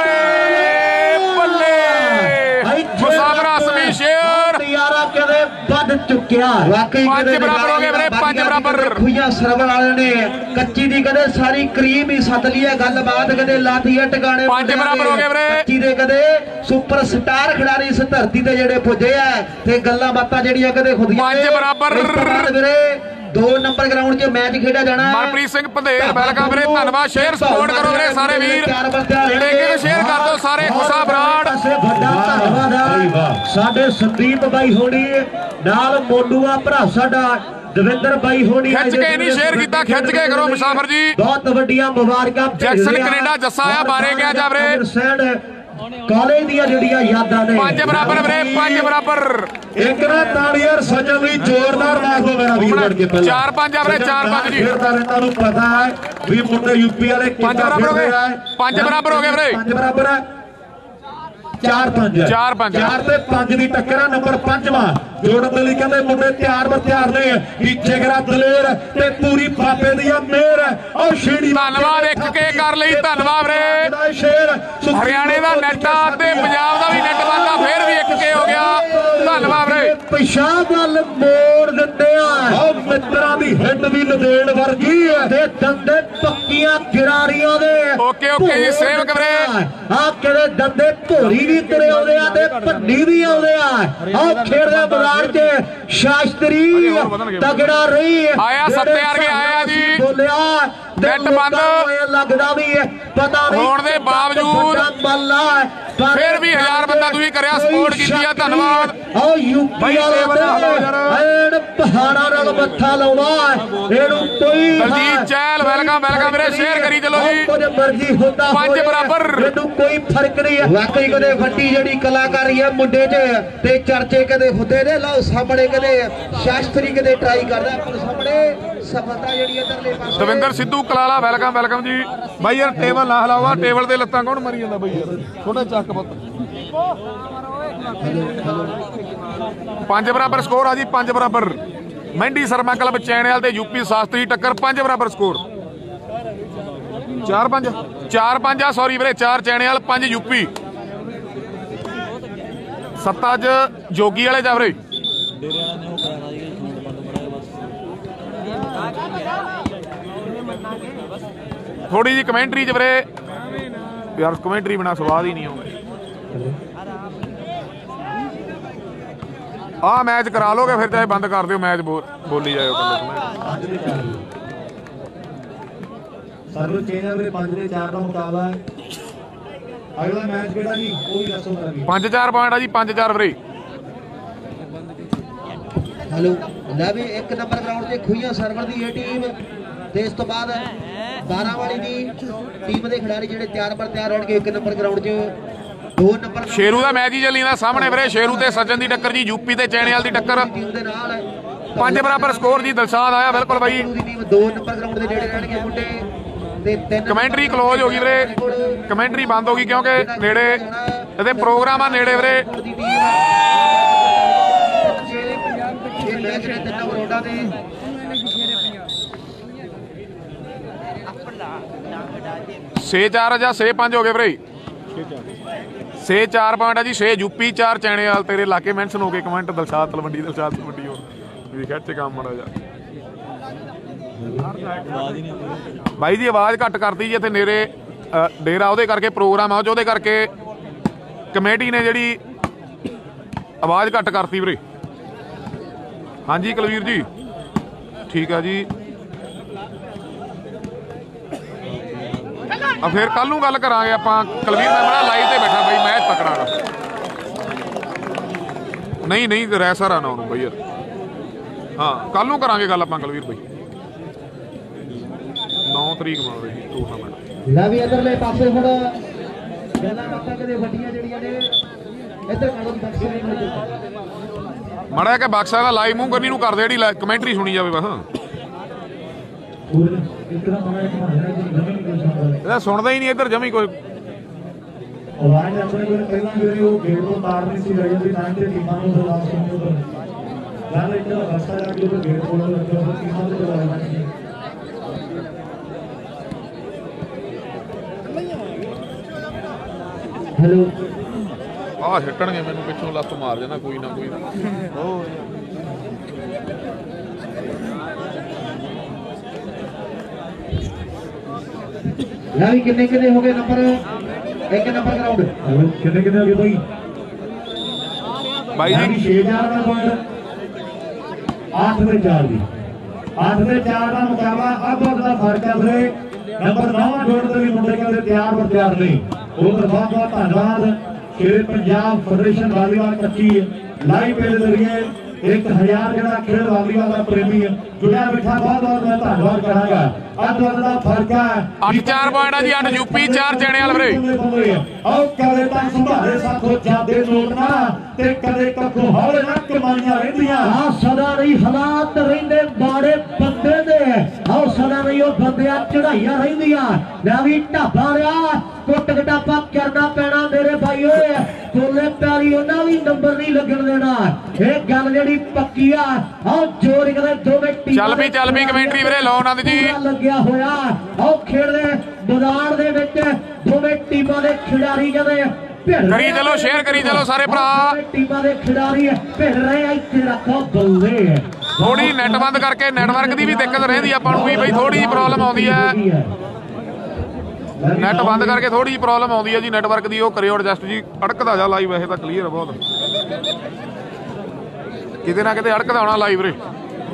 ਮੁਸਾਫਰਾ ਸਮੀ ਸ਼ੇਅਰ ਯਾਰਾ ਕਿਵੇਂ ਵੱਧ ਚੁੱਕਿਆ। ਵਾਕਈ ਪੰਜ ਬਰਾਬਰ ਹੋ ਗਏ ਵੀਰੇ ਪੰਜ ਬਰਾਬਰ ਖੂਹੀਆਂ ਸਰਵਰ ਵਾਲਿਆਂ ਨੇ ਕੱਚੀ ਦੀ ਕਦੇ ਸਾਰੀ ਕਰੀਮ ਹੀ ਸੱਦ ਲਈ ਹੈ। ਗੱਲਬਾਤ ਕਦੇ ਲਾਤੀ ਹੈ ਟਿਕਾਣੇ ਪੰਜ ਬਰਾਬਰ ਹੋ ਗਏ ਵੀਰੇ ਕੱਚੀ ਦੇ ਕਦੇ ਸੁਪਰ ਸਟਾਰ ਖਿਡਾਰੀ ਇਸ ਧਰਤੀ ਤੇ ਜਿਹੜੇ ਪੁੱਜੇ ਆ ਤੇ ਗੱਲਾਂ ਬਾਤਾਂ ਜਿਹੜੀਆਂ ਕਦੇ ਖੁਦੀਆਂ ਪੰਜ ਬਰਾਬਰ ਵੀਰੇ ਦੋ ਨੰਬਰ ਗਰਾਊਂਡ 'ਚ ਮੈਚ ਖੇਡਿਆ ਜਾਣਾ। ਮਨਪ੍ਰੀਤ ਸਿੰਘ ਪੰਧੇਰ ਵੈਲਕਮ ਵੀਰੇ ਧੰਨਵਾਦ ਸ਼ੇਅਰ ਸਪੋਰਟ ਕਰੋ ਵੀਰੇ ਸਾਰੇ ਵੀਰ ਜਿਹੜੇ ਸ਼ੇਅਰ ਕਰ ਦਿਓ ਸਾਰੇ ਖੁਸ਼ਾ ਬਰਾੜ ਵੱਡਾ ਧੰਨਵਾਦ ਸਾਡੇ ਸੰਦੀਪ ਬਾਈ ਹੋਣੀ ਨਾਲ ਮੋਲੂਆ ਭਰਾ ਸਾਡਾ ਦਵਿੰਦਰ ਬਾਈ ਹੋਣੀ ਖਿੱਚ ਕੇ ਨਹੀਂ ਸ਼ੇਅਰ ਕੀਤਾ ਖਿੱਚ ਕੇ ਕਰੋ ਮੁਸਾਫਰ ਜੀ। ਬਹੁਤ ਵੱਡੀਆਂ ਮੁਬਾਰਕਾਂ ਜੈਕਸਨ ਕੈਨੇਡਾ ਜੱਸਾ ਆ ਬਾਰੇ ਗਿਆ ਜਾ ਵੀਰੇ ਕਾਲਜ ਦੀਆਂ ਜਿਹੜੀਆਂ ਯਾਦਾਂ ਨੇ ਪੰਜ ਬਰਾਬਰ ਵੀਰੇ ਪੰਜ ਬਰਾਬਰ ਇੱਕ ਨਾ ਤਾੜੀਆਂ ਸੱਜਣ ਲਈ ਜ਼ੋਰਦਾਰ ਮਾਰੋ ਮੇਰਾ ਵੀਰ ਬਣ ਕੇ ਪਹਿਲਾਂ ਚਾਰ ਪੰਜ ਆ ਵੀਰੇ ਚਾਰ ਪੰਜ ਜੀ ਫਿਰਦਾ ਰਹਿੰਦਾ ਨੂੰ ਪਤਾ ਹੈ ਵੀ ਮੁੰਡੇ ਯੂਪੀ ਵਾਲੇ ਪੰਜ ਬਰਾਬਰ ਹੋ ਗਏ ਪੰਜ ਬਰਾਬਰ ਹੋ ਗਏ ਵੀਰੇ ਪੰਜ ਬਰਾਬਰ ਹੈ ਚਾਰ ਪੰਜ ਚਾਰ ਪੰਜ ਚਾਰ ਤੇ ਪੰਜ ਦੀ ਟੱਕਰ ਹੈ। ਨੰਬਰ ਪੰਜਵਾਂ ਜੋੜਨ ਦੇ ਲਈ ਕਹਿੰਦੇ ਮੁੰਡੇ ਤਿਆਰ ਬਰ ਤਿਆਰ ਨੇ ਕਿ ਜਿਗਰਾ ਦਲੇਰ ਤੇ ਪੂਰੀ ਬਾਬੇ ਦੀ ਮਿਹਰ ਔਰ ਛੇੜੀ ਧੰਨਵਾਦ ਇੱਕ ਕੇ ਕਰ ਲਈ ਧੰਨਵਾਦ ਵੀਰੇ। ਸ਼ੇਰ ਹਰਿਆਣੇ ਦਾ ਨੈਟ ਆ ਤੇ ਪੰਜਾਬ ਦਾ ਵੀ ਨੈਟ ਬੰਦਾ ਫੇਰ ਵੀ ਇੱਕ ਕੇ ਹੋ ਗਿਆ ਧੰਨਵਾਦ ਵੀਰੇ। ਪਿਸ਼ਾਬ ਵੱਲ ਮੋੜ ਦਿੰਦੇ ਆ ਉਹ ਮਿੱਤਰਾਂ ਦੀ ਹਿੱਟ ਵੀ ਲਦੇੜ ਵਰਗੀ ਹੈ ਤੇ ਦੰਦੇ ਪੱਕੀਆਂ ਗਿਰਾਰੀਆਂ ਦੇ ਓਕੇ ਓਕੇ ਜੀ ਸੇਵਕ ਵੀਰੇ ਆ ਕਿਹੜੇ ਦੰਦੇ ਭੋਰੀ ਵੀ ਤੁਰੇ ਆਉਂਦੇ ਆ ਤੇ ਭੰਡੀ ਵੀ ਆਉਂਦੇ ਆ। ਆ ਖੇਡਦੇ ਮੈਦਾਨ 'ਚ ਸ਼ਾਸਤਰੀ ਤਗੜਾ ਰਹੀ ਆਇਆ ਸੱਤੇ ਵਰਗੇ ਆਇਆ ਜੀ ਬੋਲਿਆ ਨੈਟ ਬੰਦ ਲੱਗਦਾ ਵੀ ਪਤਾ ਨਹੀਂ ਹੋਣ ਦੇ ਬਾਵਜੂਦ ਫਿਰ ਵੀ ਹਜ਼ਾਰ ਬੰਦਾ ਤੁਸੀਂ ਕਰਿਆ ਸਪੋਰਟ ਕੀਤੀ ਆ ਧੰਨਵਾਦ। ਓ ਯੂਪੀ ਵਾਲੇ ਪਹਾੜਾਂ ਨਾਲ ਮੱਥਾ ਲਾਉਣਾ ਇਹਨੂੰ ਕੋਈ ਦਲਜੀਤ ਚਹਿਲ ਵੈਲਕਮ ਵੈਲਕਮ ਵੀਰੇ ਸ਼ੇਅਰ ਕਰੀ ਚਲੋ ਜੀ ਕੁਝ ਮਰਜ਼ੀ ਹੁੰਦਾ ਪੰਜ ਬਰਾਬਰ ਇਹਨੂੰ ਕੋਈ ਫਰਕ ਨਹੀਂ ਹੈ। ਵਾਕਈ ਕਦੇ ਵੱਡੀ ਜਿਹੜੀ ਕਲਾਕਾਰੀ ਹੈ ਮੁੰਡੇ 'ਚ ਤੇ ਚਰਚੇ ਕਦੇ ਹੁੰਦੇ ਨੇ। ਲਓ ਸਾਹਮਣੇ ਕਦੇ ਸ਼ਾਸਤਰੀ ਕਦੇ ਟਰਾਈ ਕਰਦਾ ਪਰ ਸਾਹਮਣੇ ਸਫਲਤਾ ਜਿਹੜੀ ਇਧਰਲੇ ਪਾਸੇ ਦਵਿੰਦਰ ਸਿੱਧੂ ਕਲਾਲਾ ਵੈਲਕਮ ਵੈਲਕਮ ਜੀ। ਬਾਈ ਯਾਰ ਟੇਬਲ ਨਾ ਹਲਾਵਾ ਟੇਬਲ ਦੇ ਲੱਤਾਂ ਕੌਣ ਮਰੀ ਜਾਂਦਾ ਬਾਈ ਯਾਰ ਛੋਟਾ ਚੱਕ ਪੁੱਤ ਪੰਜ ਬਰਾਬਰ ਸਕੋਰ ਆ ਜੀ ਪੰਜ ਬਰਾਬਰ ਮਹਿੰਦੀ ਸ਼ਰਮਾ ਕਲੱਬ ਚੈਨਲ ਤੇ ਯੂਪੀ ਸ਼ਾਸਤਰੀ ਟੱਕਰ ਪੰਜ ਬਰਾਬਰ ਸਕੋਰ ਚਾਰ ਪੰਜ ਚਾਰ ਪੰਜ ਆ ਸੌਰੀ ਵੀਰੇ ਚਾਰ ਚੈਨਲ ਪੰਜ ਯੂਪੀ ਸੱਤਾ ਚ ਜੋਗੀ ਵਾਲੇ ਜਾ ਵੀਰੇ ਥੋੜੀ ਜੀ ਕਮੈਂਟਰੀ ਚ ਵੀਰੇ ਯਾਰ ਕਮੈਂਟਰੀ ਬਿਨਾ ਸਵਾਦ ਹੀ ਨਹੀਂ ਆਉਂਦਾ। ਆ ਮੈਚ ਕਰਾ ਲੋਗੇ ਫਿਰ ਚਾਹੇ ਬੰਦ ਕਰ ਦਿਓ ਮੈਚ ਬੋਲੀ ਜਾਇਓ ਕੱਲੇ ਸਰਵ ਚੇਂਜਰ ਦੇ ਪੰਜ ਦੇ ਚਾਰ ਦਾ ਮੁਕਾਬਲਾ ਹੈ। ਅਗਲਾ ਮੈਚ ਕਿਹੜਾ ਜੀ ਉਹ ਵੀ ਦੱਸੋ ਕਰਾਂਗੇ। ਪੰਜ ਚਾਰ ਪੁਆਇੰਟ ਆ ਜੀ ਪੰਜ ਚਾਰ ਵੀਰੇ। ਹੈਲੋ ਲੈ ਵੀ ਇੱਕ ਨੰਬਰ ਗਰਾਊਂਡ ਤੇ ਖੂਹੀਆਂ ਸਰਵਰ ਦੀ ਇਹ ਟੀਮ ਤੇ ਇਸ ਤੋਂ ਬਾਅਦ ਬਾਰਾਂ ਵਾਲੀ ਦੀ ਟੀਮ ਦੇ ਖਿਡਾਰੀ ਜਿਹੜੇ ਤਿਆਰ ਪਰ ਤਿਆਰ ਰਹਿਣਗੇ ਇੱਕ ਨੰਬਰ ਗਰਾਊਂਡ 'ਚ। ਦੋ ਨੰਬਰ ਸ਼ੇਰੂ ਦਾ ਮੈਚ ਹੀ ਚੱਲੀ ਜਾਂਦਾ ਸਾਹਮਣੇ ਵੀਰੇ। ਸ਼ੇਰੂ ਤੇ ਸੱਜਣ ਦੀ ਟੱਕਰ ਜੀ, ਯੂਪੀ ਤੇ ਚੈਣੇਵਾਲ ਦੀ ਟੱਕਰ। ਟੀਮ ਦੇ ਨਾਲ ਪੰਜ ਬਰਾਬਰ ਸਕੋਰ ਜੀ। ਦਿਲਸ਼ਾਦ ਆਇਆ ਬਿਲਕੁਲ ਬਾਈ। ਦੋ ਨੰਬਰ ਗਰਾਊਂਡ ਦੇ ਨੇੜੇ ਰਹਿਣਗੇ ਮੁੰਡੇ ਤੇ ਤਿੰਨ। ਕਮੈਂਟਰੀ ਕਲੋਜ਼ ਹੋ ਗਈ ਵੀਰੇ, ਕਮੈਂਟਰੀ ਬੰਦ ਹੋ ਗਈ ਕਿਉਂਕਿ ਨੇੜੇ ਇਹਦੇ ਪ੍ਰੋਗਰਾਮ ਆ ਨੇੜੇ ਵੀਰੇ। ਇਹ ਮੈਚ ਨੇ ਤਿੰਨ ਕਰੋੜਾਂ ਦੇ ਛੇ ਚਾਰ ਜਾਂ ਛੇ ਪੰਜ ਹੋ ਗਏ ਵੀਰੇ। ਛੇ ਚਾਰ ਪੁਆਇੰਟ ਆ ਜੀ। ਛੇ ਯੂਪੀ ਚਾਰ ਚੈਣੇਵਾਲ। ਤੇਰੇ ਇਲਾਕੇ ਮੈਂਸ਼ਨ ਹੋ ਗਏ ਕਮੈਂਟ ਦਿਲਸ਼ਾਦ ਤਲਵੰਡੀ ਦਿਲਸ਼ਾਦ ਤਲਵੰਡੀ ਹੋ ਵੀ ਖਿੱਚ ਕੰਮ ਮਾੜਾ ਜਾ ਬਾਈ ਦੀ ਆਵਾਜ਼ ਘੱਟ ਕਰਤੀ ਜੀ ਇੱਥੇ ਨੇੜੇ ਡੇਰਾ ਉਹਦੇ ਕਰਕੇ ਪ੍ਰੋਗਰਾਮ ਆ ਉਹਦੇ ਕਰਕੇ ਕਮੇਟੀ ਨੇ ਜਿਹੜੀ ਆਵਾਜ਼ ਘੱਟ ਕਰਤੀ ਵੀਰੇ। ਹਾਂਜੀ ਕੁਲਵੀਰ ਜੀ ਠੀਕ ਆ ਜੀ। ਆ ਫਿਰ ਕੱਲ ਨੂੰ ਗੱਲ ਕਰਾਂਗੇ ਆਪਾਂ। ਕੁਲਵੀਰ ਮੈਂ ਬੜਾ ਲਾਈਵ ਤੇ ਬੈਠਾ ਬਾਈ ਮੈਚ ਤਕੜਾ ਨਹੀਂ ਨਹੀਂ ਰਹਿ ਸਾਰਾ ਨਾ ਉਹਨੂੰ ਬਈ ਯਾਰ। ਹਾਂ ਕੱਲ ਨੂੰ ਕਰਾਂਗੇ ਗੱਲ ਆਪਾਂ ਕੁਲਵੀਰ ਬਾਈ। ਨੌ ਤਰੀਕ ਨੂੰ ਰਹੀ ਟੂਰਨਾਮੈਂਟ। ਲੈ ਵੀ ਇਧਰਲੇ ਪਾਸੇ ਹੁਣ ਗੱਲਾਂ ਬਾਤਾਂ ਕਦੇ ਵੱਡੀਆਂ ਜਿਹੜੀਆਂ ਨੇ ਇੱਧਰ ਮੈਡਮ ਬਖਸ਼ਾ ਮਾੜਾ ਕਿ ਬਖਸ਼ਾ ਦਾ ਲਾਈਵ ਮੂੰਹ ਕਰਨੀ ਨੂੰ ਕਰਦੇ ਜਿਹੜੀ ਕਮੈਂਟਰੀ ਸੁਣੀ ਜਾਵੇ ਬਸ। ਇਹਦਾ ਸੁਣਦਾ ਹੀ ਨਹੀਂ ਇੱਧਰ ਜਮੀ ਕੋਈ। ਆਵਾਜ਼ ਆਪਣੇ ਕੋਲ ਪਹਿਲਾਂ ਜਿਹੜੀ ਉਹ ਗੇਟ ਤੋਂ ਤਾਰ ਨਹੀਂ ਸੀ ਰਹੀ ਸੀ ਤਾਂ ਤੇ ਟੀਮਾਂ ਨੂੰ ਦਰਵਾਜ਼ਾ ਸੁਣਦੇ ਉਧਰ ਯਾਰ ਇੱਕ ਤਾਂ ਰਸਤਾ ਜਾ ਕੇ ਉਹ ਗੇਟ ਕੋਲ ਰੱਖਿਆ ਉਹ ਟੀਮਾਂ ਦੇ ਦਰਵਾਜ਼ਾ ਨਹੀਂ। ਹੈਲੋ ਆਹ ਛੱਟਣਗੇ ਮੈਨੂੰ ਪਿੱਛੋਂ ਲੱਤ ਮਾਰ ਜਾਣਾ ਕੋਈ ਨਾ ਕੋਈ। ਲੈ ਵੀ ਕਿੰਨੇ ਕਿੰਨੇ ਹੋ ਗਏ ਨੰਬਰ ਇੱਕ ਨੰਬਰ ਗਰਾਊਂਡ ਕਿੰਨੇ ਕਿੰਨੇ ਹੋ ਗਏ ਬਾਈ ਬਾਈ ਜੀ? ਛੇ ਚਾਰ ਦਾ ਪੁਆਇੰਟ ਅੱਠ ਤੇ ਚਾਰ ਦੀ ਅੱਠ ਤੇ ਚਾਰ ਦਾ ਮੁਕਾਬਲਾ ਅੱਧ ਅੱਧ ਦਾ ਫਰਕ ਹੈ ਵੀਰੇ। ਨੰਬਰ ਨੌਂ ਜੋੜ ਦੇ ਵੀ ਮੁੰਡੇ ਕਹਿੰਦੇ ਤਿਆਰ ਪਰ ਤਿਆਰ ਨਹੀਂ। ਉਹ ਬਹੁਤ ਬਹੁਤ ਧੰਨਵਾਦ ਸ਼ੇਰ ਪੰਜਾਬ ਫੈਡਰੇਸ਼ਨ ਵਾਲੀਬਾਲ ਕੱਚੀ ਲਾਈਵ ਦੇ ਜ਼ਰੀਏ ਇੱਕ ਹਜ਼ਾਰ ਜਿਹੜਾ ਖੇਡ ਵਾਲੀਬਾਲ ਦਾ ਪ੍ਰੇਮੀ ਜੁੜਿਆ ਬੈਠਾ ਬਹੁਤ ਬਹੁਤ ਮੈਂ ਧੰਨਵਾਦ ਕਰਾਂਗਾ। ਅੱਧ ਅੱਧ ਦਾ ਫਰਕ ਹੈ। ਅੱਠ ਚਾਰ ਪੁਆਇੰਟ ਆ ਜੀ। ਅੱਠ ਯੂਪੀ ਚਾਰ ਚੈਣੇਵਾਲ ਵੀਰੇ। ਆਓ ਕਦੇ ਤਾਂ ਸੰਭਾਲੇ ਸਾਥੋਂ ਜਾਦੇ ਨੋਟਣਾ ਤੇ ਕਦੇ ਕੱਖੋਂ ਹੌਲੇ ਨਾ ਕਮਾਈਆਂ ਰਹਿੰਦੀਆਂ। ਆ ਸਦਾ ਨਹੀਂ ਹਾਲਾਤ ਰਹਿੰਦੇ ਬਾੜੇ ਬੰਦੇ ਦੇ। ਆਓ ਸਦਾ ਨਹੀਂ ਉਹ ਬੰਦਿਆਂ ਚੜਾਈਆਂ ਰਹਿੰਦੀਆਂ। ਨਾ ਵੀ ਢਾਬਾ ਰਿਆ ਕੁੱਟ ਘਟਾਪਾ ਕਰਨਾ ਪੈਣਾ ਮੇਰੇ ਭਾਈ ਓਏ। ਬੋਲੇ ਪਿਆਰੀ ਉਹਨਾਂ ਵੀ ਨੰਬਰ ਨਹੀਂ ਲੱਗਣ ਦੇਣਾ। ਇਹ ਗੱਲ ਜਿਹੜੀ ਪੱਕੀ ਆ। ਆਓ ਜੋਰ ਕਰੇ ਦੋਵੇਂ ਟੀਮਾਂ ਚੱਲ ਵੀ ਚੱਲ ਵੀ ਕਮੈਂਟਰੀ ਵੀਰੇ ਲਓ ਆਨੰਦ ਜੀ। ਲੱਗਿਆ ਹੋਇਆ ਆਓ ਖੇਡਦੇ ਮੈਦਾਨ ਦੇ ਵਿੱਚ ਦੋਵੇਂ ਟੀਮਾਂ ਦੇ ਖਿਡਾਰੀ ਕਹਿੰਦੇ ਕਰੀ ਚਲੋ ਸ਼ੇਅਰ ਕਰੀ ਚਲੋ ਸਾਰੇ ਭਰਾ। ਟੀਮਾਂ ਦੇ ਖਿਡਾਰੀ ਭਿੜ ਰਹੇ ਇੱਥੇ ਰੱਖੋ ਬੱਲੇ। ਥੋੜੀ ਨੈਟ ਬੰਦ ਕਰਕੇ ਨੈਟਵਰਕ ਦੀ ਵੀ ਦਿੱਕਤ ਰਹਿੰਦੀ ਆਪਾਂ ਨੂੰ ਵੀ ਬਈ ਥੋੜੀ ਜਿਹੀ ਪ੍ਰੋਬਲਮ ਆਉਂਦੀ ਹੈ। ਨੈਟ ਬੰਦ ਕਰਕੇ ਥੋੜੀ ਜਿਹੀ ਪ੍ਰੋਬਲਮ ਆਉਂਦੀ ਹੈ ਜੀ ਨੈਟਵਰਕ ਦੀ। ਉਹ ਕਰਿਓ ਐਡਜਸਟ ਜੀ। ਅੜਕਦਾ ਜਾ ਲਾਈਵ ਵੈਸੇ ਤਾਂ ਕਲੀਅਰ ਬਹੁਤ ਕਿਤੇ ਨਾ ਕਿਤੇ ਅੜਕਦਾ ਹੋਣਾ ਲਾਈਵ ਰੇ।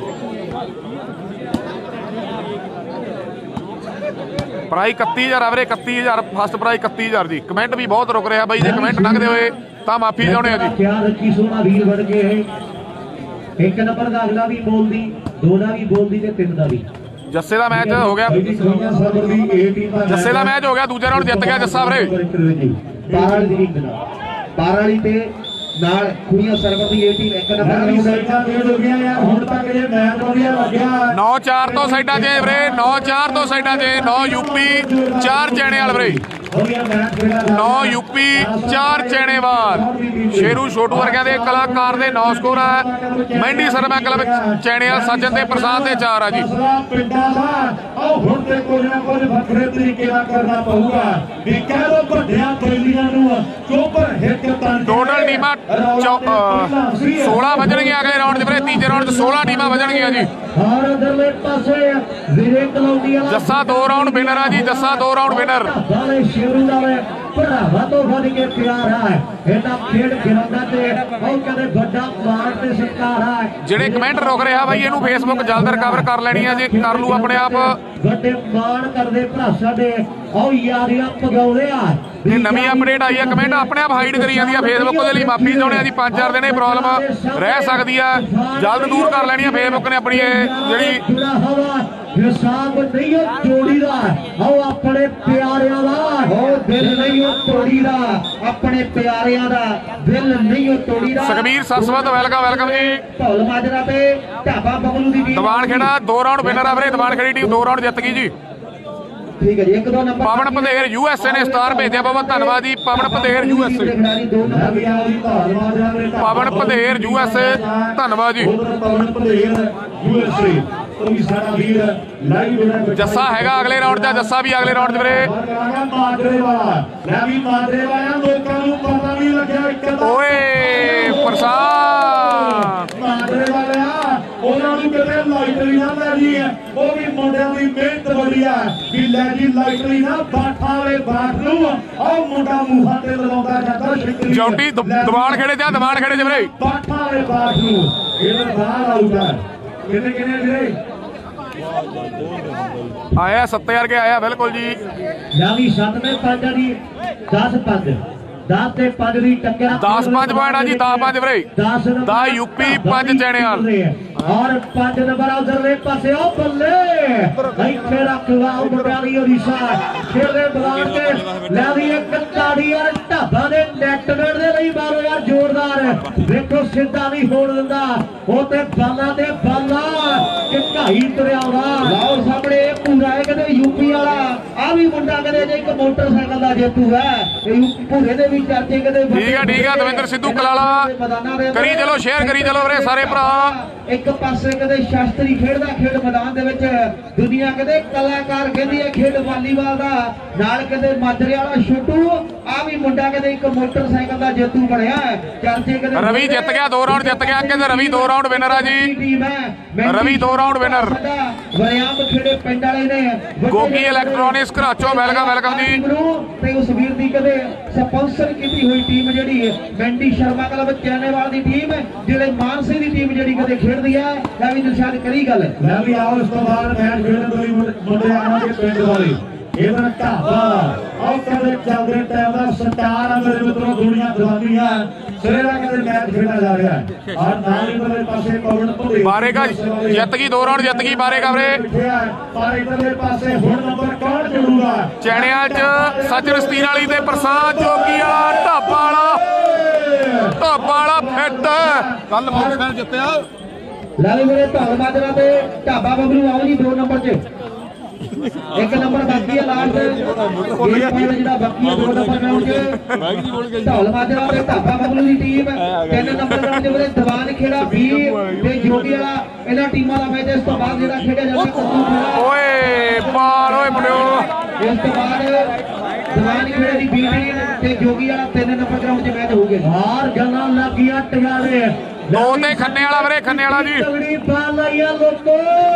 ਪ੍ਰਾਈਸ ਇਕੱਤੀ ਹਜ਼ਾਰ ਆ ਵੀਰੇ। ਇਕੱਤੀ ਹਜ਼ਾਰ ਫਸਟ ਪ੍ਰਾਈਸ ਇਕੱਤੀ ਹਜ਼ਾਰ ਜੀ। ਕਮੈਂਟ ਵੀ ਬਹੁਤ ਰੁਕ ਰਿਹਾ ਬਾਈ। ਜੇ ਕਮੈਂਟ ਲੰਘਦੇ ਹੋਏ ਤਾਂ ਮਾਫੀ ਚਾਹੁੰਦੇ ਆ ਜੀ। ਖਿਆਲ ਰੱਖੀ ਸੋਨਾ ਵੀਰ ਬਣ ਕੇ ਇੱਕ ਨੰਬਰ ਦਾ ਅਗਲਾ ਵੀ ਬੋਲਦੀ, ਦੋ ਦਾ ਵੀ ਬੋਲਦੀ ਤੇ ਤਿੰਨ ਦਾ ਵੀ। ਜੱਸੇ ਦਾ ਮੈਚ ਹੋ ਗਿਆ। ਜੱਸੇ ਦਾ ਮੈਚ ਹੋ ਗਿਆ। ਦੂਜੇ ਰਾਊਂਡ ਜਿੱਤ ਗਿਆ ਜੱਸਾ ਵੀਰੇ। ਬਾਰਾਂ ਦੀ ਟੀਮ ਨਾਲ ਬਾਰਾਂ ਵਾਲੀ ਤੇ ਨਾਲ ਖੁਰੀਆਂ ਸਰਵਰ ਦੀ ਇਹ ਟੀਮ ਇੱਕ ਨੰਬਰ ਦੀ ਸਾਈਡਾਂ ਤੇ ਹੋ ਗਿਆ ਯਾਰ। ਹੁਣ ਤੱਕ ਇਹ ਮੈਚ ਵਧੀਆ ਲੱਗਿਆ। ਨੌ ਚਾਰ ਤੋਂ ਸਾਈਡਾਂ 'ਚ ਵੀਰੇ। ਨੌ ਚਾਰ ਤੋਂ ਸਾਈਡਾਂ 'ਚ ਨੌ ਯੂਪੀ ਚਾਰ ਚੈਣੇਵਾਲ ਵੀਰੇ। ਨੌ ਯੂਪੀ ਚਾਰ ਚੈਣੇਵਾਲ। ਸ਼ੇਰੂ ਛੋਟੂ ਵਰਗਿਆਂ ਦੇ ਕਲਾਕਾਰ ਦੇ ਨੌ ਸਕੋਰ ਆ। ਮਹਿੰਦੀ ਸਰਮਾ ਕਲੱਬ ਚੈਣੇਵਾਲ ਸੱਜਣ ਤੇ ਪ੍ਰਸਾਦ ਦੇ ਚਾਰ ਆ ਜੀ। ਪਿੰਡਾਂ ਦਾ ਆਹ ਹੁਣ ਤੇ ਕੁਝ ਨਾ ਕੁਝ ਵੱਖਰੇ ਤਰੀਕੇ ਨਾਲ ਕਰਨਾ ਪਊਗਾ ਵੀ ਕਹਿ ਲੋ ਵੱਡਿਆਂ ਬੇਲੀਆਂ ਨੂੰ ਚੋਬਰ ਹਿੱਕ ਤਾਂ ਟੋਟਲ ਟੀਮਾਂ ਸੋਲਾਂ ਵਜਣਗੀਆਂ ਅਗਲੇ ਰਾਊਂਡ 'ਚ ਵੀਰੇ। ਤੀਜੇ ਰਾਊਂਡ 'ਚ ਸੋਲਾਂ ਟੀਮਾਂ ਵਜਣਗੀਆਂ ਜੀ। ਔਰ ਅਗਲੇ ਪਾਸੇ ਵੀਰੇ ਕਲੌਂਡੀ ਵਾਲਾ ਜੱਸਾ ਦੋ ਰਾਊਂਡ ਵਿਨਰ ਆ ਜੀ। ਜੱਸਾ ਦੋ ਰਾਊਂਡ ਵਿਨਰ। ਵਾਲੇ ਸ਼ੇਰੂ ਦਾ ਭਰਾਵਾਂ ਤੋਂ ਵੱਧ ਕੇ ਪਿਆਰ ਹੈ ਇਹਨਾਂ ਖੇਡ ਗਰਾਊਂਡਾਂ ਤੇ ਉਹ ਕਹਿੰਦੇ ਵੱਡਾ ਮਾਣ ਤੇ ਸਤਿਕਾਰ ਹੈ। ਜਿਹੜੇ ਕਮੈਂਟ ਰੁਕ ਰਿਹਾ ਬਾਈ ਇਹਨੂੰ ਫੇਸਬੁੱਕ ਜਲਦ ਰਿਕਵਰ ਕਰ ਲੈਣੀ ਆ, ਜੇ ਕਰ ਲੂ ਆਪਣੇ ਆਪ ਵੱਡੇ ਮਾਣ ਕਰਦੇ ਭਰਾ ਸਾਡੇ ਉਹ ਯਾਰੀਆਂ ਪਗਾਉਂਦੇ ਆ। ਇਹ ਨਵੀਂ ਅਪਡੇਟ ਆਈ ਆ, ਕਮੈਂਟ ਆਪਣੇ ਆਪ ਹਾਈਡ ਕਰੀ ਜਾਂਦੀ ਆ ਫੇਸਬੁੱਕ ਦੇ ਲਈ ਮਾਫੀ ਚਾਹੁੰਦੇ ਆ ਜੀ। ਪੰਜ ਚਾਰ ਦਿਨ ਇਹ ਪ੍ਰੋਬਲਮ ਰਹਿ ਸਕਦੀ ਆ, ਜਲਦ ਦੂਰ ਕਰ ਲੈਣੀ ਆ ਫੇਸਬੁੱਕ ਨੇ ਆਪਣੀ ਇਹ ਜਿਹੜੀ ਹਿਸਾਬ ਨਹੀਂ ਉਹ ਜੋੜੀ ਦਾ ਉਹ ਆਪਣੇ ਪਿਆਰਿਆਂ ਦਾ ਉਹ ਦਿਲ ਨਹੀਂ ਉਹ ਤੋੜੀ ਦਾ ਆਪਣੇ ਪਿਆਰਿਆਂ ਦਾ ਦਿਲ ਨਹੀਂ ਉਹ ਤੋੜੀ ਦਾ। ਸੁਖਬੀਰ ਸਸਵਤ ਵੈਲਕਮ ਵੈਲਕਮ ਜੀ। ਢੋਲ ਮਾਜਰਾ ਤੇ ਢਾਬਾ ਬਬਲੂ ਦੀ ਟੀਮ ਦੀਵਾਨ ਖੇੜਾ ਦੋ ਰਾਊਂਡ ਵਿਨਰ ਆ ਵੀਰੇ, ਦੀਵਾਨ ਖੇੜੀ ਟੀਮ ਦੋ ਰਾਊਂਡ ਜਿੱਤ ਗਈ ਜੀ। ਠੀਕ ਹੈ ਜੀ। ਇੱਕ ਦੋ number Pawan Pandher U S A ਨੇ ਸਟਾਰ ਭੇਜਿਆ, ਬਹੁਤ ਧੰਨਵਾਦ ਜੀ Pawan Pandher U S A. Pawan Pandher U S A ਧੰਨਵਾਦ ਜੀ। Pawan Pandher U S A ਉਹ ਵੀ ਸਾਡਾ ਵੀਰ ਲਾਈਵ ਜੱਸਾ ਹੈਗਾ ਅਗਲੇ ਰਾਊਂਡ ਦਾ, ਜੱਸਾ ਵੀ ਅਗਲੇ ਰਾਊਂਡ 'ਚ ਵੀਰੇ। ਮਾਜਰੇ ਵਾਲਾ ਲੈ ਵੀ ਮਾਜਰੇ ਵਾਲਾ ਲੋਕਾਂ ਨੂੰ ਪਤਾ ਨਹੀਂ ਲੱਗਿਆ ਇੱਕ ਓਏ ਪ੍ਰਸਾਦ ਮਾਜਰੇ ਵਾਲਿਆ ਉਹਨਾਂ ਨੂੰ ਕਿਤੇ ਲਾਈਟਰੀ ਨਾ ਲੈ ਜੀ, ਉਹ ਵੀ ਮੁੰਡਿਆਂ ਦੀ ਮਿਹਨਤ ਬੜੀ ਆ ਵੀ ਲੈ ਜੀ ਲਾਈਟਰੀ ਨਾ ਬਾਠਾਂ ਵਾਲੇ ਬਾਠ ਨੂੰ ਉਹ ਮੁੰਡਾ ਮੂੰਹਾਂ ਤੇ ਲਗਾਉਂਦਾ ਜਾਂਦਾ ਸ਼ਿਕਰੀ ਜੌਂਟੀ ਦੀਵਾਨ ਖੇੜੇ ਤੇ ਦੀਵਾਨ ਖੇੜੇ 'ਚ ਵੀਰੇ ਬਾਠਾਂ ਵਾਲੇ ਬਾਠ ਨੂੰ ਇਹਦਾ ਬਾਹਰ ਆਊਗਾ। ਕਿੰਨੇ ਕਿੰਨੇ ਵੀਰੇ ਆਇਆ ਸੱਤ ਹਜ਼ਾਰ ਕੇ ਆਇਆ ਬਿਲਕੁਲ ਜੀ। ਨਵੀਂ ਸੱਤ ਮੇ ਪੰਜ ਦੀ ਦਸ ਪੰਜ ਦਸ ਤੇ ਪੰਜ ਦੀ ਟੱਕਰ ਦਸ ਪੰਜ ਪੁਆਇੰਟ ਆ ਜੀ, ਦਸ ਪੰਜ ਵੀਰੇ। ਦਸ ਦਾ ਯੂਪੀ ਪੰਜ ਚੈਣੇਵਾਲ ਔਰ ਪੰਜ ਨੰਬਰ ਉਧਰਲੇ ਪਾਸੇ ਉਹ ਬੱਲੇ ਇੱਥੇ ਰੱਖ ਲਾ ਉਹ ਮੁੰਡਿਆਲੀ ਓਡੀਸ਼ਾ ਖੇਡੇ ਬਲਾਨ ਤੇ ਲੈ ਵੀ ਇੱਕ ਤਾੜੀ ਯਾਰ ਢਾਬਾ ਦੇ ਨੈਟ ਨੇੜ ਦੇ ਲਈ ਮਾਰੋ ਯਾਰ ਜ਼ੋਰਦਾਰ। ਵੇਖੋ ਸਿੱਧਾ ਨਹੀਂ ਹੋਣ ਦਿੰਦਾ ਉਹ ਤੇ ਬਾਲਾਂ ਤੇ ਬਾਲਾਂ ਢਾਈ ਤੁਰਿਆ ਆਉਂਦਾ। ਲਾਓ ਸਾਹਮਣੇ ਪੂਰਾ ਹੈ ਕਹਿੰਦੇ ਯੂਪੀ ਵਾਲਾ ਆ ਵੀ ਮੁੰਡਾ ਕਹਿੰਦੇ ਜੇ ਇੱਕ ਮੋਟਰਸਾਈਕਲ ਦਾ ਜੇਤੂ ਹੈ ਇਹ ਪੂਰੇ ਦੇ ਵੀ ਚਰਚੇ ਕਹਿੰਦੇ। ਠੀਕ ਆ ਠੀਕ ਆ ਦਵਿੰਦਰ ਸਿੱਧੂ ਕਲਾਲਾ ਕਰੀ ਚਲੋ ਸ਼ੇਅਰ ਕਰੀ ਚਲੋ ਵੀਰੇ ਸਾਰੇ ਭਰਾ। ਇੱਕ ਪਾਸੇ ਕਦੇ ਸ਼ਾਸਤਰੀ ਖੇਡਦਾ ਖੇਡ ਮੈਦਾਨ ਦੇ ਵਿੱਚ ਦੁਨੀਆ ਕਦੇ ਕਲਾਕਾਰ ਕਹਿੰਦੀ ਹੈ ਖੇਡ ਵਾਲੀਬਾਲ ਦਾ ਨਾਲ ਕਦੇ ਮਾਜਰੇ ਵਾਲਾ ਛੋਟੂ ਆ ਵੀ ਮੁੰਡਾ ਕਦੇ ਇੱਕ ਮੋਟਰਸਾਈਕਲ ਦਾ ਜੇਤੂ ਬਣਿਆ ਚਰਚੇ ਕਦੇ। ਰਵੀ ਜਿੱਤ ਗਿਆ ਦੋ ਰਾਊਂਡ ਜਿੱਤ ਗਿਆ ਕਹਿੰਦੇ ਰਵੀ ਦੋ ਰਾਊਂਡ ਵਿਨਰ ਆ ਜੀ। ਟੀਮ ਹੈ ਰਵੀ ਦੋ ਰਾਊਂਡ ਵਿਨਰ। ਵਰਿਆਮ ਖੇੜੇ ਪਿੰਡ ਵਾਲੇ ਨੇ Gogi electronics Gharacho welcome welcome ਜੀ। ਤੇ ਉਸ ਵੀਰ ਦੀ ਕਦੇ ਸਪਾਂਸਰ ਕੀਤੀ ਹੋਈ ਟੀਮ ਜਿਹੜੀ ਮੈਂਡੀ ਸ਼ਰਮਾ ਕਲਬ ਚੈਨੇਵਾਲ ਦੀ ਟੀਮ ਜਿਹੜੇ ਮਾਨਸੇ ਦੀ ਟੀਮ ਜਿਹੜੀ ਕਦੇ ਖੇਡਦੀ ਹੈ ਲੈ ਵੀ ਦਿਲਸ਼ਾਦ ਕਰੀ ਗੱਲ। ਲੈ ਵੀ ਆਓ ਇਸ ਤੋਂ ਬਾਅਦ ਮੈਚ ਖੇਡਣ ਲਈ ਮੁੰਡੇ ਆਉਣਗੇ ਪਿੰਡ ਵਾਲੇ ਇਹਦਾ ਢਾਬਾ ਆਓ ਕਦੇ ਚੱਲਦੇ ਟਾਈਮ ਦਾ ਸਟਾਰ ਆ ਮੇਰੇ ਮਿੱਤਰੋ ਦੁਨੀਆ ਦੀਵਾਨੀ ਆ ਸਿਰੇ ਦਾ ਕਦੇ ਮੈਚ ਖੇਡਿਆ ਜਾ ਰਿਹਾ ਔਰ ਨਾਲ ਹੀ ਮੇਰੇ ਪਾਸੇ ਪਵਨ ਭੁੱਲੇ ਬਾਰੇਗਾ ਜਿੱਤ ਗਈ ਦੋ ਰਾਊਂਡ ਜਿੱਤ ਗਈ ਬਾਰੇਗਾ ਵੀਰੇ। ਪਰ ਇਧਰਲੇ ਪਾਸੇ ਹੁਣ ਨੰਬਰ ਕੌਣ ਜੁੜੂਗਾ ਚੈਣਿਆਲ 'ਚ ਸੱਜਣ ਸਤੀਰ ਵਾਲੀ ਤੇ ਪ੍ਰਸਾਦ ਜੋਗੀ ਵਾਲਾ ਢਾਬਾ ਵਾਲਾ ਢਾਬਾ ਵਾਲਾ ਫਿੱਟ ਕੱਲ ਮੋਟਰਸਾਈਕਲ ਜਿੱਤਿਆ। ਲੈ ਵੀ ਮੇਰੇ ਢੋਲ ਮਾਜਰਾ ਤੇ ਢਾਬਾ ਬਬਲੂ ਆਓ ਜੀ ਦੋ ਨੰਬਰ 'ਚ ਇੱਕ ਨੰਬਰ ਬਾਕੀ ਹੈ ਲਾਸਟ ਜਿਹੜਾ ਬਾਕੀ ਹੈ ਦੋ ਨੰਬਰ ਗਰਾਊਂਡ 'ਚ ਢੋਲ ਮਾਜਰਾ ਤੇ ਢਾਬਾ ਬਬਲੂ ਦੀ ਟੀਮ ਤਿੰਨ ਨੰਬਰ ਗਰਾਊਂਡ 'ਚ ਵੀਰੇ ਦੀਵਾਨ ਖੇੜਾ ਵੀਹ ਤੇ ਜੋਗੀ ਵਾਲਾ ਇਹਨਾਂ ਟੀਮਾਂ ਦਾ ਮੈਚ ਇਸ ਤੋਂ ਬਾਅਦ ਜਿਹੜਾ ਖੇਡਿਆ ਜਾਂਦਾ ਕੱਦੂ ਖੇੜਾ ਓਏ ਬਾਲ ਓਏ ਮੁੰਡਿਓ। ਇਸ ਤੋਂ ਬਾਅਦ ਦੀਵਾਨ ਖੇੜੇ ਦੀ ਵੀਹ ਟੀਮ ਤੇ ਜੋਗੀ ਵਾਲਾ ਤਿੰਨ ਨੰਬਰ ਗਰਾਊਂਡ 'ਚ ਮੈਚ ਹੋਊਗੇ। ਹਾਰ ਗੱਲਾਂ ਲੱਗੀਆਂ ਟਿਆਲੇ ਦੋ ਤੇ ਖੰਨੇ ਵਾਲਾ ਵੀਰੇ ਖੰਨੇ ਵਾਲਾ ਜੀ। ਤਗੜੀ ਬਾਲ ਆਈ ਆ ਲੋਕੋ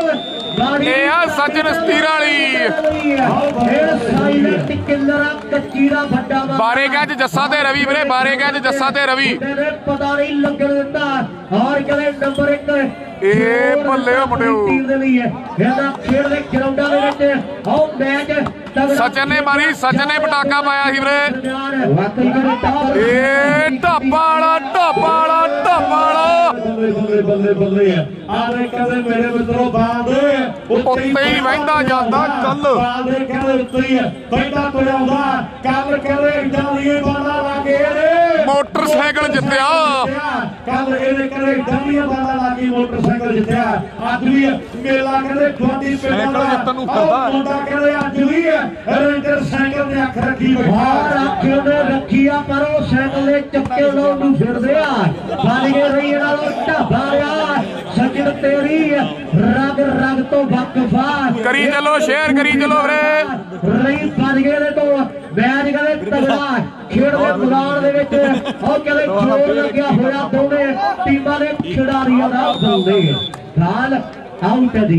ਇਹ ਆ ਸੱਜਣ ਸਤੀਰ ਵਾਲੀ ਇਹ ਸਾਈਲੈਂਟ ਕਿਲਰ ਕੱਚੀ ਦਾ ਵੱਡਾ ਬਾਰੇ ਗੰਜ ਜੱਸਾ ਤੇ ਰਵੀ ਵੀਰੇ ਬਾਰੇ ਗੰਜ ਜੱਸਾ ਤੇ ਰਵੀ ਪਤਾ ਨਹੀਂ ਲੱਗਣ ਦਿੱਤਾ ਔਰ ਕਦੇ ਨੰਬਰ ਇੱਕ ਇਹ ਬੱਲੇ ਓ ਮੁੰਡਿਓ ਟੀਮ ਦੇ ਲਈ ਇਹਦਾ ਖੇਡ ਦੇ ਗਰਾਊਂਡਾਂ ਦੇ ਵਿੱਚ ਆਉ ਮੈਚ ਸਚਨ ਨੇ ਮਾਰੀ ਸਚਨ ਨੇ ਪਟਾਕਾ ਪਾਇਆ ਸੀ ਵੀਰੇ। ਵਾਕਈ ਕਰੇ ਟੱਕਰ ਇਹ ਢਾਬਾ ਵਾਲਾ ਢਾਬਾ ਵਾਲਾ ਢਾਬਾ ਵਾਲਾ ਬੱਲੇ ਬੱਲੇ ਬੱਲੇ ਬੱਲੇ ਆ ਦੇ ਕਹਿੰਦੇ ਮੇਰੇ ਮਿੱਤਰੋ ਬਾਲ ਦੇ ਉੱਤੇ ਹੀ ਵਹਿੰਦਾ ਜਾਂਦਾ ਕੱਲ ਬਾਲ ਦੇ ਕਹਿੰਦੇ ਉੱਤੇ ਹੀ ਵਹਿੰਦਾ ਤੁਰਿਆ ਆਉਂਦਾ ਕੱਲ ਕਹਿੰਦੇ ਇਦਾਂ ਦੀਆਂ ਬਾਲਾਂ ਲਾ ਕੇ ਇਹਦੇ ਮੋਟਰਸਾਈਕਲ ਜਿੱਤਿਆ। ਕੱਲ ਇਹਦੇ ਕਹਿੰਦੇ ਇਦਾਂ ਦੀਆਂ ਬਾਲਾਂ ਲਾ ਕੇ ਮੋਟਰਸਾਈਕਲ ਜਿੱਤਿਆ। ਅੱਜ ਵੀ ਮੇਲਾ ਕਹਿੰਦੇ ਗਵਾਂਢੀ ਪਿੰਡਾਂ ਦਾ ਜਿੱਤਣ ਨੂੰ ਫਿਰਦਾ ਮੁੰਡਾ ਕਹਿੰਦੇ ਅੱਜ ਵੀ ਰੇਂਜਰ ਸਾਈਕਲ ਤੇ ਅੱਖ ਰੱਖੀ ਬਾਹਰ ਆਖਿਓ ਨੇ ਰੱਖੀ ਆ ਪਰ ਉਹ ਸਾਈਕਲ ਦੇ ਚੱਕੇ ਲੋਕ ਨੂੰ ਫਿਰਦੇ ਆ ਬਣ ਗਏ ਰਹੀ ਇਹਨਾਂ ਨੂੰ ਢਾਬਾ ਆ ਸੱਜਣ ਤੇਰੀ ਰਗ ਰਗ ਤੋਂ ਵਕਫਾ ਕਰੀ ਚਲੋ ਸ਼ੇਅਰ ਕਰੀ ਚਲੋ ਵੀਰੇ। ਰਹੀ ਬਣ ਗਏ ਦੇ ਤੋਂ ਮੈਚ ਕਦੇ ਤਗੜਾ ਖੇਡ ਦੇ ਮੈਦਾਨ ਦੇ ਵਿੱਚ ਉਹ ਕਦੇ ਜੋਰ ਲੱਗਿਆ ਹੋਇਆ ਦੋਵੇਂ ਟੀਮਾਂ ਦੇ ਖਿਡਾਰੀਆਂ ਦਾ ਬੰਦੇ ਨਾਲ ਆਊਟ ਦੀ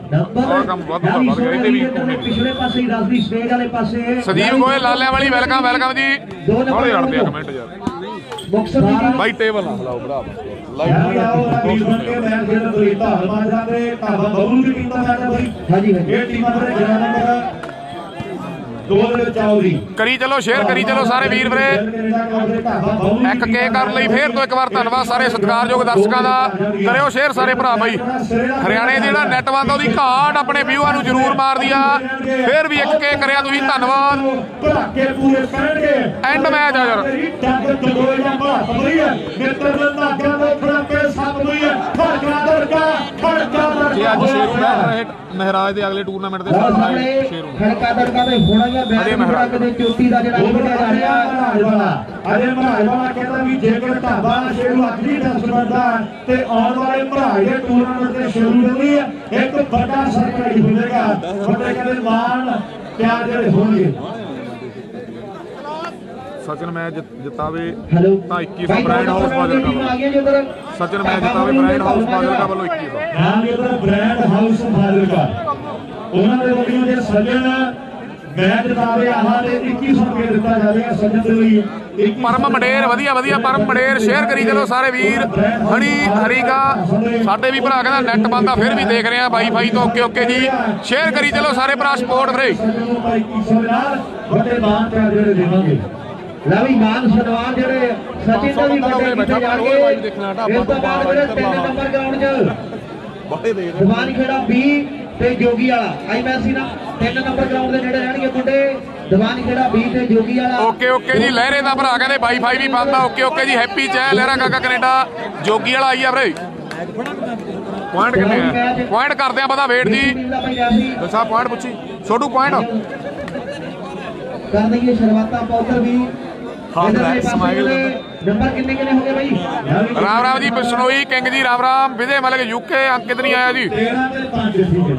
ਆਹ ਕੰਮ ਵਾਧੂ ਦਾ ਵੱਧ ਗਿਆ ਇਹਦੇ ਵੀ ਪਿਛਲੇ ਪਾਸੇ ਹੀ ਰਸਦੀ ਸਟੇਜ ਵਾਲੇ ਪਾਸੇ ਸੰਦੀਪ ਗੋਇਲ ਲਾਲਿਆਂ ਵਾਲੀ ਵੈਲਕਮ ਵੈਲਕਮ ਜੀ ਹੌਲੇ ਹਟਦੇ ਆ ਕਮੈਂਟ ਯਾਰ ਮੁਕਤਸਰ ਬਾਈ ਟੇਬਲ ਨਾ ਹਲਾਓ ਭਰਾ ਵੀਰ ਬਣ ਕੇ ਮੈਚ ਜਿਹੜਾ ਤੁਸੀਂ ਧਾਰ ਮਾਜਰਾ ਤੇ ਢਾਬਾ ਬਬਲੂ ਵੀ ਕੀਤਾ ਸਾਡਾ ਬਾਈ ਹਾਂਜੀ ਹਾਂਜੀ ਇਹ ਟੀਮਾਂ ਦੇ ਗ੍ਰਾਊਂਡ ਨੰਬਰ ਦੋ ਦੇ ਚੌਧਰੀ ਕਰੀ ਚਲੋ ਸ਼ੇਅਰ ਕਰੀ ਚਲੋ ਸਾਰੇ ਵੀਰ ਵੀਰੇ ਇੱਕ ਕੇ ਕਰਨ ਲਈ ਫੇਰ ਤੋਂ ਇੱਕ ਵਾਰ ਧੰਨਵਾਦ ਸਾਰੇ ਸਤਿਕਾਰਯੋਗ ਦਰਸ਼ਕਾਂ ਦਾ ਕਰਿਓ ਸ਼ੇਅਰ ਸਾਰੇ ਭਰਾ ਬਾਈ ਹਰਿਆਣੇ ਜਿਹੜਾ ਨੈਟ ਬੰਦ ਉਹਦੀ ਘਾਟ ਆਪਣੇ ਵਿਊਆਂ ਨੂੰ ਜ਼ਰੂਰ ਮਾਰਦੀ ਆ ਫੇਰ ਵੀ ਇੱਕ ਕੇ ਕਰਿਆ ਤੁਸੀਂ ਧੰਨਵਾਦ ਭੜਾਕੇ ਪੂਰੇ ਪੈਣਗੇ ਐਂਡ ਮੈਚ ਆ ਯਾਰ ਟੱਕ ਟੋਏ ਜਾਂ ਭਾਤ ਬਈ ਹੈ ਮਿੱਤਰ ਦੇ ਧਾਗਿਆਂ ਦੇ ਭੜਾਕੇ ਸੱਤ ਬਈ ਹੈ ਖੜਕਾ ਦੜਕਾ ਖੜਕਾ ਦੜਕਾ ਜੇ ਅੱਜ ਸ਼ੇਰੂ ਰਹੇ ਮਹਾਰਾਜ ਦੇ ਅਗਲੇ ਟੂਰਨਾਮੈਂਟ ਦੇ ਸਾਹਮਣੇ ਸ਼ੇਰੂ ਖੜਕਾ ਦੜਕਾ ਦੇ ਹੋਣਾ ਜਾਂ ਬੈਠ ਦੇ ਚੋਟੀ ਦਾ ਜਿਹੜਾ ਖੇਡਿਆ ਜਾ ਰਿਹਾ ਅਜੇ ਮਹਾਰਾਜ ਵਾਲਾ ਕਹਿੰਦਾ ਵੀ ਜੇਕਰ ਢਾਬਾ ਸ਼ੇਰੂ ਅੱਜ ਦੀ ਦਸ ਬਣਦਾ ਤੇ ਆਉਣ ਵਾਲੇ ਮਹਾਰਾਜ ਦੇ ਟੂਰਨਾਮੈਂਟ ਤੇ ਸ਼ੇਰੂ ਦੇ ਇੱਕ ਵੱਡਾ ਸਰਪ੍ਰਾਈਜ਼ ਹੋਵੇਗਾ ਵੱਡੇ ਕਹਿੰਦੇ ਮਾਣ ਪਿਆਰ ਜਿਹੜੇ ਹੋਣਗੇ ਸਚਿਨ ਮੈਚ ਜਿਤਾਵੇ ਹੈਲੋ ਤਾਂ ਇੱਕੀ ਸੌ ਬ੍ਰਾਂਡ ਹਾਊਸ ਫਾਜ਼ਿਲਕਾ ਵੱਲੋਂ ਸਚਿਨ ਮੈਚ ਜਿਤਾਵੇ ਬ੍ਰਾਂਡ ਹਾਊਸ ਫਾਜ਼ਿਲਕਾ ਵੱਲੋਂ ਇੱਕੀ ਸੌ ਨਾਮ ਜਿਹੜਾ ਬ੍ਰਾਂਡ ਹਾਊਸ ਫਾਜ਼ਿਲਕਾ ਉਹਨਾਂ ਦੇ ਵੱਲੋਂ ਜੇ ਸੱਜਣ ਮੈਚ ਜਿਤਾਵੇ ਆਹਾਂ ਤੇ ਇੱਕੀ ਸੌ ਰੁਪਏ ਦਿੱਤਾ ਜਾਵੇਗਾ ਸੱਜਣ ਦੇ ਲਈ ਪਰਮ ਮੰਡੇਰ ਵਧੀਆ ਵਧੀਆ ਪਰਮ ਮੰਡੇਰ ਸ਼ੇਅਰ ਕਰੀ ਚਲੋ ਸਾਰੇ ਵੀਰ ਹਣੀ ਹਰੀਗਾ ਸਾਡੇ ਵੀ ਭਰਾ ਕਹਿੰਦਾ ਨੈਟ ਬੰਦਾ ਫਿਰ ਵੀ ਦੇਖ ਰਹੇ ਆ ਵਾਈਫਾਈ ਤੋਂ ਓਕੇ ਓਕੇ ਜੀ ਸ਼ੇਅਰ ਕਰੀ ਚਲੋ ਸਾਰੇ ਭਰਾ ਸਪੋਰਟ ਵੀਰੇ ਵੱਡੇ ਮਾਨ ਪਿਆਰ ਜਿਹੜੇ ਦੇਵਾਂਗੇ ਲੈ ਵੀ ਮਾਨ ਸਨਮਾਨ ਜਿਹੜੇ ਸਚਿਨ ਦੇ ਵੀ ਵੱਡੇ ਕੀਤੇ ਜਾਣਗੇ ਇਸ ਤੋਂ ਬਾਅਦ ਜਿਹੜੇ ਤਿੰਨ ਨੰਬਰ ਗਰਾਊਂਡ 'ਚ ਦੀਵਾਨ ਖੇੜਾ ਬੀ ਤੇ ਜੋਗੀ ਵਾਲਾ ਆਈ ਮੈਂ ਸੀ ਨਾ ਤਿੰਨ ਨੰਬਰ ਗਰਾਊਂਡ ਦੇ ਨੇੜੇ ਰਹਿਣਗੇ ਮੁੰਡੇ ਦੀਵਾਨ ਖੇੜਾ ਬੀ ਤੇ ਜੋਗੀ ਵਾਲਾ ਓਕੇ ਓਕੇ ਜੀ ਲਹਿਰੇ ਦਾ ਭਰਾ ਕਹਿੰਦੇ ਵਾਈਫਾਈ ਵੀ ਬੰਦ ਆ ਓਕੇ ਓਕੇ ਜੀ ਹੈਪੀ ਚੈ ਲਹਿਰਾ ਕਾਕਾ ਕੈਨੇਡਾ ਜੋਗੀ ਵਾਲਾ ਆਈ ਆ ਵੀਰੇ ਪੁਆਇੰਟ ਕਿੰਨੇ ਆ ਪੁਆਇੰਟ ਕਰਦੇ ਆ ਪਤਾ ਵੇਟ ਜੀ ਦੱਸਾ ਪੁਆਇੰਟ ਪੁੱਛੀ ਛੋਟੂ ਪੁਆਇੰਟ ਕਰ ਦਈਏ ਸ਼ੁਰੂਆਤਾਂ ਪੌਦਰ ਵੀ ਸਮਾਈਲ ਨੰਬਰ ਕਿੰਨੇ ਕਿੰਨੇ ਹੋ ਗਏ ਬਾਈ ਰਾਮ ਰਾਮ ਜੀ ਬਿਸ਼ਨੋਈ ਕਿੰਗ ਜੀ ਰਾਮ ਰਾਮ ਵਿਜੇ ਮਲਕ ਯੂਕੇ ਅੰਕਿਤ ਨਹੀਂ ਆਇਆ ਜੀ ਤੇਰਾਂ ਤੇ ਪੰਜ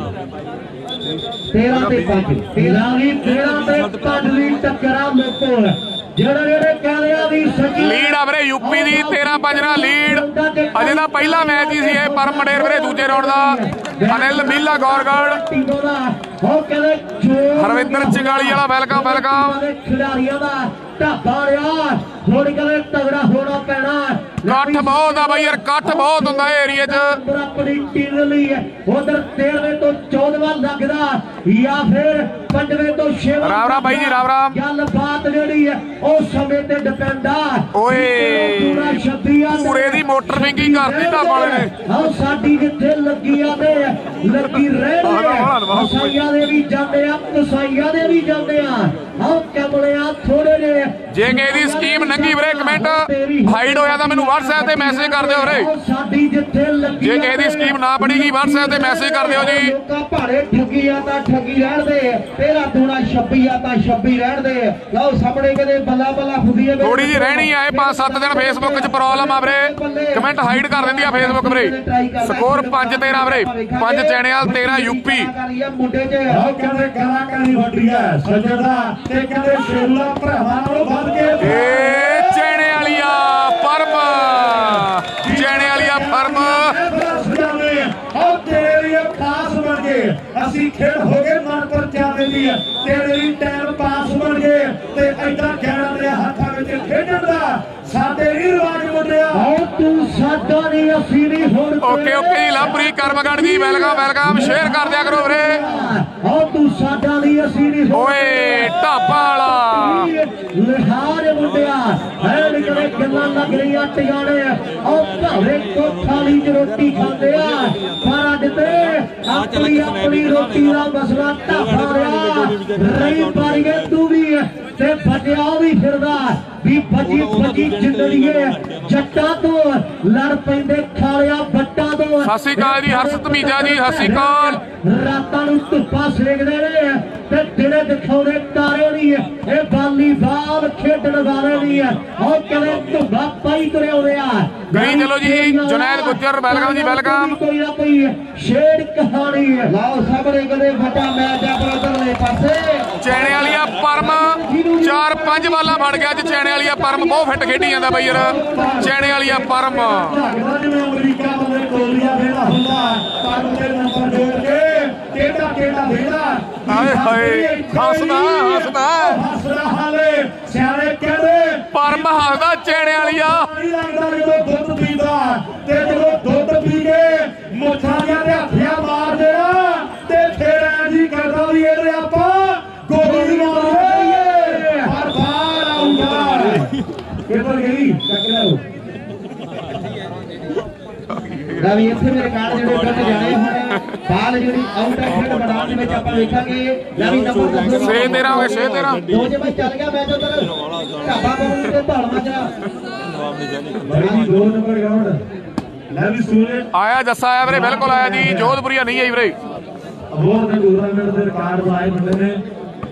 ਤੇਰਾਂ ਤੇ ਪੰਜ ਤੇਰਾਂ ਦੀ ਤੇਰਾਂ ਤੇ ਪੰਜ ਦੀ ਟੱਕਰਾ ਮੁੱਕੋ ਜਿਹੜਾ ਜਿਹੜੇ ਕਹਿੰਦੇ ਆ ਵੀ ਸੱਚੀ ਲੀਡ ਆ ਵੀਰੇ ਯੂਪੀ ਦੀ ਤੇਰਾਂ ਪੰਜ ਨਾਲ ਲੀਡ ਅਜੇ ਦਾ ਪਹਿਲਾ ਮੈਚ ਹੀ ਸੀ ਇਹ ਪਰਮ ਮੰਡੇਰ ਵੀਰੇ ਦੂਜੇ ਰਾਉਂਡ ਦਾ ਅਨਿਲ ਮੀਲਾ ਗੌਰਗੜ ਉਹ ਕਹਿੰਦੇ ਹਰਵਿੰਦਰ ਚੰਗਾਲੀ ਵਾਲਾ ਵੈਲਕਮ ਵੈਲਕਮ ਖਿਡਾਰੀਆਂ ਦਾ ਢਾਬਾ ਰਿਹਾ ਹੁਣ ਕਹਿੰਦੇ ਤਗੜਾ ਹੋਣਾ ਪੈਣਾ ਕੱਠ ਬਹੁਤ ਆ ਬਾਈ ਯਾਰ ਕੱਠ ਬਹੁਤ ਹੁੰਦਾ ਇਹ ਏਰੀਏ 'ਚ ਆਪਣੀ ਟੀਮ ਲਈ ਉਧਰ ਤੇਰਵੇਂ ਤੋਂ ਚੌਦਵਾਂ ਲੱਗਦਾ ਜਾਂ ਫਿਰ ਪੰਜਵੇਂ ਤੋਂ ਛੇਵਾਂ ਰਾਮ ਰਾਮ ਬਾਈ ਜੀ ਰਾਮ ਰਾਮ ਗੱਲ ਬਾਤ ਜਿਹੜੀ ਹੈ ਉਹ ਸਮੇਂ ਤੇ ਡਿਪੈਂਡ ਆ ਓਏ ਪੂਰੇ ਦੀ ਮੋਟਰ ਵਿੰਗੀ ਕਰਦੀ ਢਾਬਾ ਵਾਲੇ ਨੇ ਆਹ ਸਾਡੀ ਜਿੱਥੇ ਲੱਗੀਆਂ ਨੇ ਲੱਗੀ ਰਹਿਣੀ ਕਸਾਈਆਂ ਦੇ ਵੀ ਜਾਂਦੇ ਆ ਕਸਾਈਆਂ ਦੇ ਵੀ ਜਾਂਦੇ ਆ ਆਹ ਕਮਲਿਆ ਥੋੜੇ ਨੇ ਜੇ ਕਿਸੇ ਦੀ ਸਕੀਮ ਨੰਗੀ ਵੀਰੇ ਕਮੈਂਟ ਹਾਈਡ ਹੋਇਆ ਤਾਂ ਮੈਨੂੰ WhatsApp ਤੇ ਮੈਸੇਜ ਕਰ ਦਿਓ ਵੀਰੇ ਸਾਡੀ ਜਿੱਥੇ ਲੱਗੀ ਜੇ ਕਿਸੇ ਦੀ ਸਕੀਮ ਨਾ ਬਣੇਗੀ WhatsApp ਤੇ ਮੈਸੇਜ ਕਰ ਦਿਓ ਜੀ ਲੋਕਾਂ ਭਾੜੇ ਠੱਗੀ ਆ ਤਾਂ ਠੱਗੀ ਰਹਿਣ ਦੇ ਤੇਰਾ ਦੂਣਾ ਛੱਬੀ ਆ ਤਾਂ ਛੱਬੀ ਰਹਿਣ ਦੇ ਲਓ ਸਾਹਮਣੇ ਕਦੇ ਬੱਲਾ ਬੱਲਾ ਫੁੱਦੀਏ ਥੋੜੀ ਜੀ ਰਹਿਣੀ ਆ ਇਹ ਪੰਜ ਸੱਤ ਦਿਨ ਫੇਸਬੁੱਕ 'ਚ ਪ੍ਰੋਬਲਮ ਆ ਵੀਰੇ ਕਮੈਂਟ ਹਾਈਡ ਕਰ ਦਿੰਦੀ ਆ ਫੇਸਬੁੱਕ ਵੀਰੇ ਸਕੋਰ ਪੰਜ ਤੇਰਾਂ ਵੀਰੇ ਪੰਜ ਚੈਣਿਆਲ ਤੇਰਾਂ ਯੂਪੀ ਮੁੰਡੇ 'ਚ ਆਹ ਕਹਿੰਦੇ ਕਲਾਕਾਰੀ ਵੱਡੀ ਹੈ ਸੱਜਣਾ ਤੇ ਕਹਿੰਦੇ ਸ਼ੇਰੂਲਾ ਭਰਾਵਾਂ ਨਾਲੋਂ ਵੱਧ ਕੇ ਏ ਚੈਣੇ ਵਾਲੀਆ ਫਰਮ ਚੈਣੇ ਵਾਲੀਆ ਫਰਮ ਆਹ ਤੇਰੇ ਲਈ ਪਾਸ ਬਣ ਗਏ ਅਸੀਂ ਖੇਡ ਹੋ ਗਏ ਮਨ ਪਰ ਚਾਹਦੇ ਦੀ ਤੇਰੇ ਲਈ ਟਾਈਮ ਪਾਸ ਬਣ ਗਏ ਤੇ ਐਡਾ ਗਿਆਨਾਂ ਦੇ ਹੱਥਾਂ ਵਿੱਚ ਖੇਡਣ ਦਾ ਸਾਡੇ ਨਹੀਂ ਰਿਵਾਜ ਮੁੰਡਿਆ ਆਹ ਤੂੰ ਸਾਡਾ ਨਹੀਂ ਅਸੀਂ ਨਹੀਂ ਹੁਣ ਓਕੇ ਓਕੇ ਜੀ ਲਵਪ੍ਰੀਤ ਕਰਮਗੜ ਜੀ ਵੈਲਕਮ ਵੈਲਕਮ ਸ਼ੇਅਰ ਕਰ ਦਿਆ ਕਰੋ ਵੀਰੇ ਆਹ ਤੂੰ ਸਾਡਾ ਨਹੀਂ ਅਸੀਂ ਨਹੀਂ ਓਏ ਢਾਬਾ ਵਾਲਾ ਲਿਹਾਰ ਮੁੰਡਿਆ ਐ ਨਿਕਲੇ ਗੱਲਾਂ ਲੱਗ ਰਹੀਆਂ ਟਿਆਣੇ ਆਹ ਭਾਵੇਂ ਕੋਠਾਲੀ 'ਚ ਰੋਟੀ ਖਾਂਦੇ ਆ ਪਰ ਅੱਜ ਤੇ ਆਪਣੀ ਆਪਣੀ ਰੋਟੀ ਦਾ ਮਸਲਾ ਢਾਬਾ ਰਿਹਾ ਰਹੀ ਪਾਰੀਏ ਤੂੰ ਵੀ ਤੇ ਭੱਜਿਆ ਵੀ ਫਿਰਦਾ ਵੀ ਭੱਜੀ ਭੱਜੀ ਜਿੰਦੜੀਏ ਜੱਟਾਂ ਤੋਂ ਲੜ ਪੈਂਦੇ ਖਾਲਿਆ ਬੱਟਾਂ ਤੋਂ ਸਤਿ ਸ਼੍ਰੀ ਅਕਾਲ ਜੀ ਹਰਸ਼ ਧਮੀਜਾ ਜੀ ਸਤਿ ਸ਼੍ਰੀ ਅਕਾਲ ਰਾਤਾਂ ਨੂੰ ਧੁੱਪਾਂ ਸੇਕਦੇ ਨੇ ਤੇ ਦਿਨੇ ਦਿਖਾਉਂਦੇ ਤਾਰੇ ਨਹੀਂ ਇਹ ਵਾਲੀਬਾਲ ਖੇਡਣ ਵਾਲੇ ਨਹੀਂ ਉਹ ਕਹਿੰਦੇ ਧੁੱਪਾਂ ਪਾਈ ਤੁਰੇ ਆਉਂਦੇ ਆ ਗਈ ਚਲੋ ਜੀ ਜੁਨੈਦ ਗੁੱਜਰ ਵੈਲਕਮ ਜੀ ਵੈਲਕਮ ਕੋਈ ਨਾ ਕੋਈ ਸ਼ੇਰ ਕਹਾਣੀ ਲਾਓ ਸਾਹਮਣੇ ਕਦੇ ਵੱਡਾ ਮੈਚ ਆ ਬਰਦਰਲੇ ਪਾਸੇ ਚੈਣੇ ਵਾਲੀਆ ਪਰਮ ਚਾਰ ਪੰਜ ਬਾਲਾਂ ਫੜ ਗਿਆ ਅੱਜ ਚੈਣੇ ਵਾਲੀਆ ਪਰਮ ਬਹੁਤ ਫਿੱਟ ਖੇਡੀ ਜਾਂਦਾ ਬਾਈ ਯਾਰ ਚੈਣੇ ਵਾਲੀਆ ਪਰਮ ਜਿਵੇਂ ਅਮਰੀਕਾ ਵੱਲੋਂ ਕੋਲੀਆ ਫੇਰਾ ਹੁੰਦਾ ਪਰ ਉਹਦੇ ਨੰਬਰ ਜੋੜ ਕੇ ਦਾ ਵੇੜਾ ਹਾਏ ਹਾਏ ਹੱਸਦਾ ਹੱਸਦਾ ਹੱਸਦਾ ਹਾਲੇ ਸਿਆਣੇ ਕਹਿੰਦੇ ਪਰਮ ਹੱਸਦਾ ਚੈਣੇ ਵਾਲੀਆ ਨਹੀਂ ਲੱਗਦਾ ਜਦੋਂ ਦੁੱਧ ਪੀਂਦਾ ਤੇ ਜਦੋਂ ਦੁੱਧ ਪੀ ਕੇ ਮੁੱਛਾਂ ਦੀਆਂ ਤੇ ਹੱਥੀਆਂ ਮਾਰ ਦੇਣਾ ਤੇ ਫੇਰ ਐਂ ਜੀ ਕਰਦਾ ਵੀ ਇਹਦੇ ਆਪਾਂ ਗੋਲੀ ਮਾਰੀਏ ਹਰ ਬਾਰ ਆਊਗਾ ਕਿੱਧਰ ਗਈ ਚੱਕ ਲਓ ਰਵੀ ਇੱਥੇ ਮੇਰੇ ਕਾਰਡ ਜਿਹੜੇ ਕੱਟ ਜਾਣੇ ਹੁਣ ਬਾਲ ਜਿਹੜੀ ਆਊਟ ਆਫ ਖੇਡ ਮੈਦਾਨ ਦੇ ਵਿੱਚ ਆਪਾਂ ਵੇਖਾਂਗੇ ਰਵੀ ਨੰਬਰ ਛੇ ਤੇਰਾਂ ਹੋ ਗਏ ਛੇ ਤੇਰਾਂ ਦੋ ਜੇ ਬਾਈ ਚੱਲ ਗਿਆ ਮੈਚ ਉਧਰ ਢਾਬਾ ਬੋਲ ਤੇ ਧਾਲਮਾ ਚ ਬੜੀ ਦੋ ਨੰਬਰ ਗਰਾਊਂਡ ਲੈ ਵੀ ਸੂਰਜ ਆਇਆ ਜੱਸਾ ਆਇਆ ਵੀਰੇ ਬਿਲਕੁਲ ਆਇਆ ਜੀ ਜੋਧਪੁਰੀਆ ਨਹੀਂ ਆਈ ਵੀਰੇ ਹੋਰ ਦੇ ਟੂਰਨਾਮੈਂਟ ਦੇ ਰਿਕਾਰਡ ਆਏ ਬੰਦੇ ਨੇ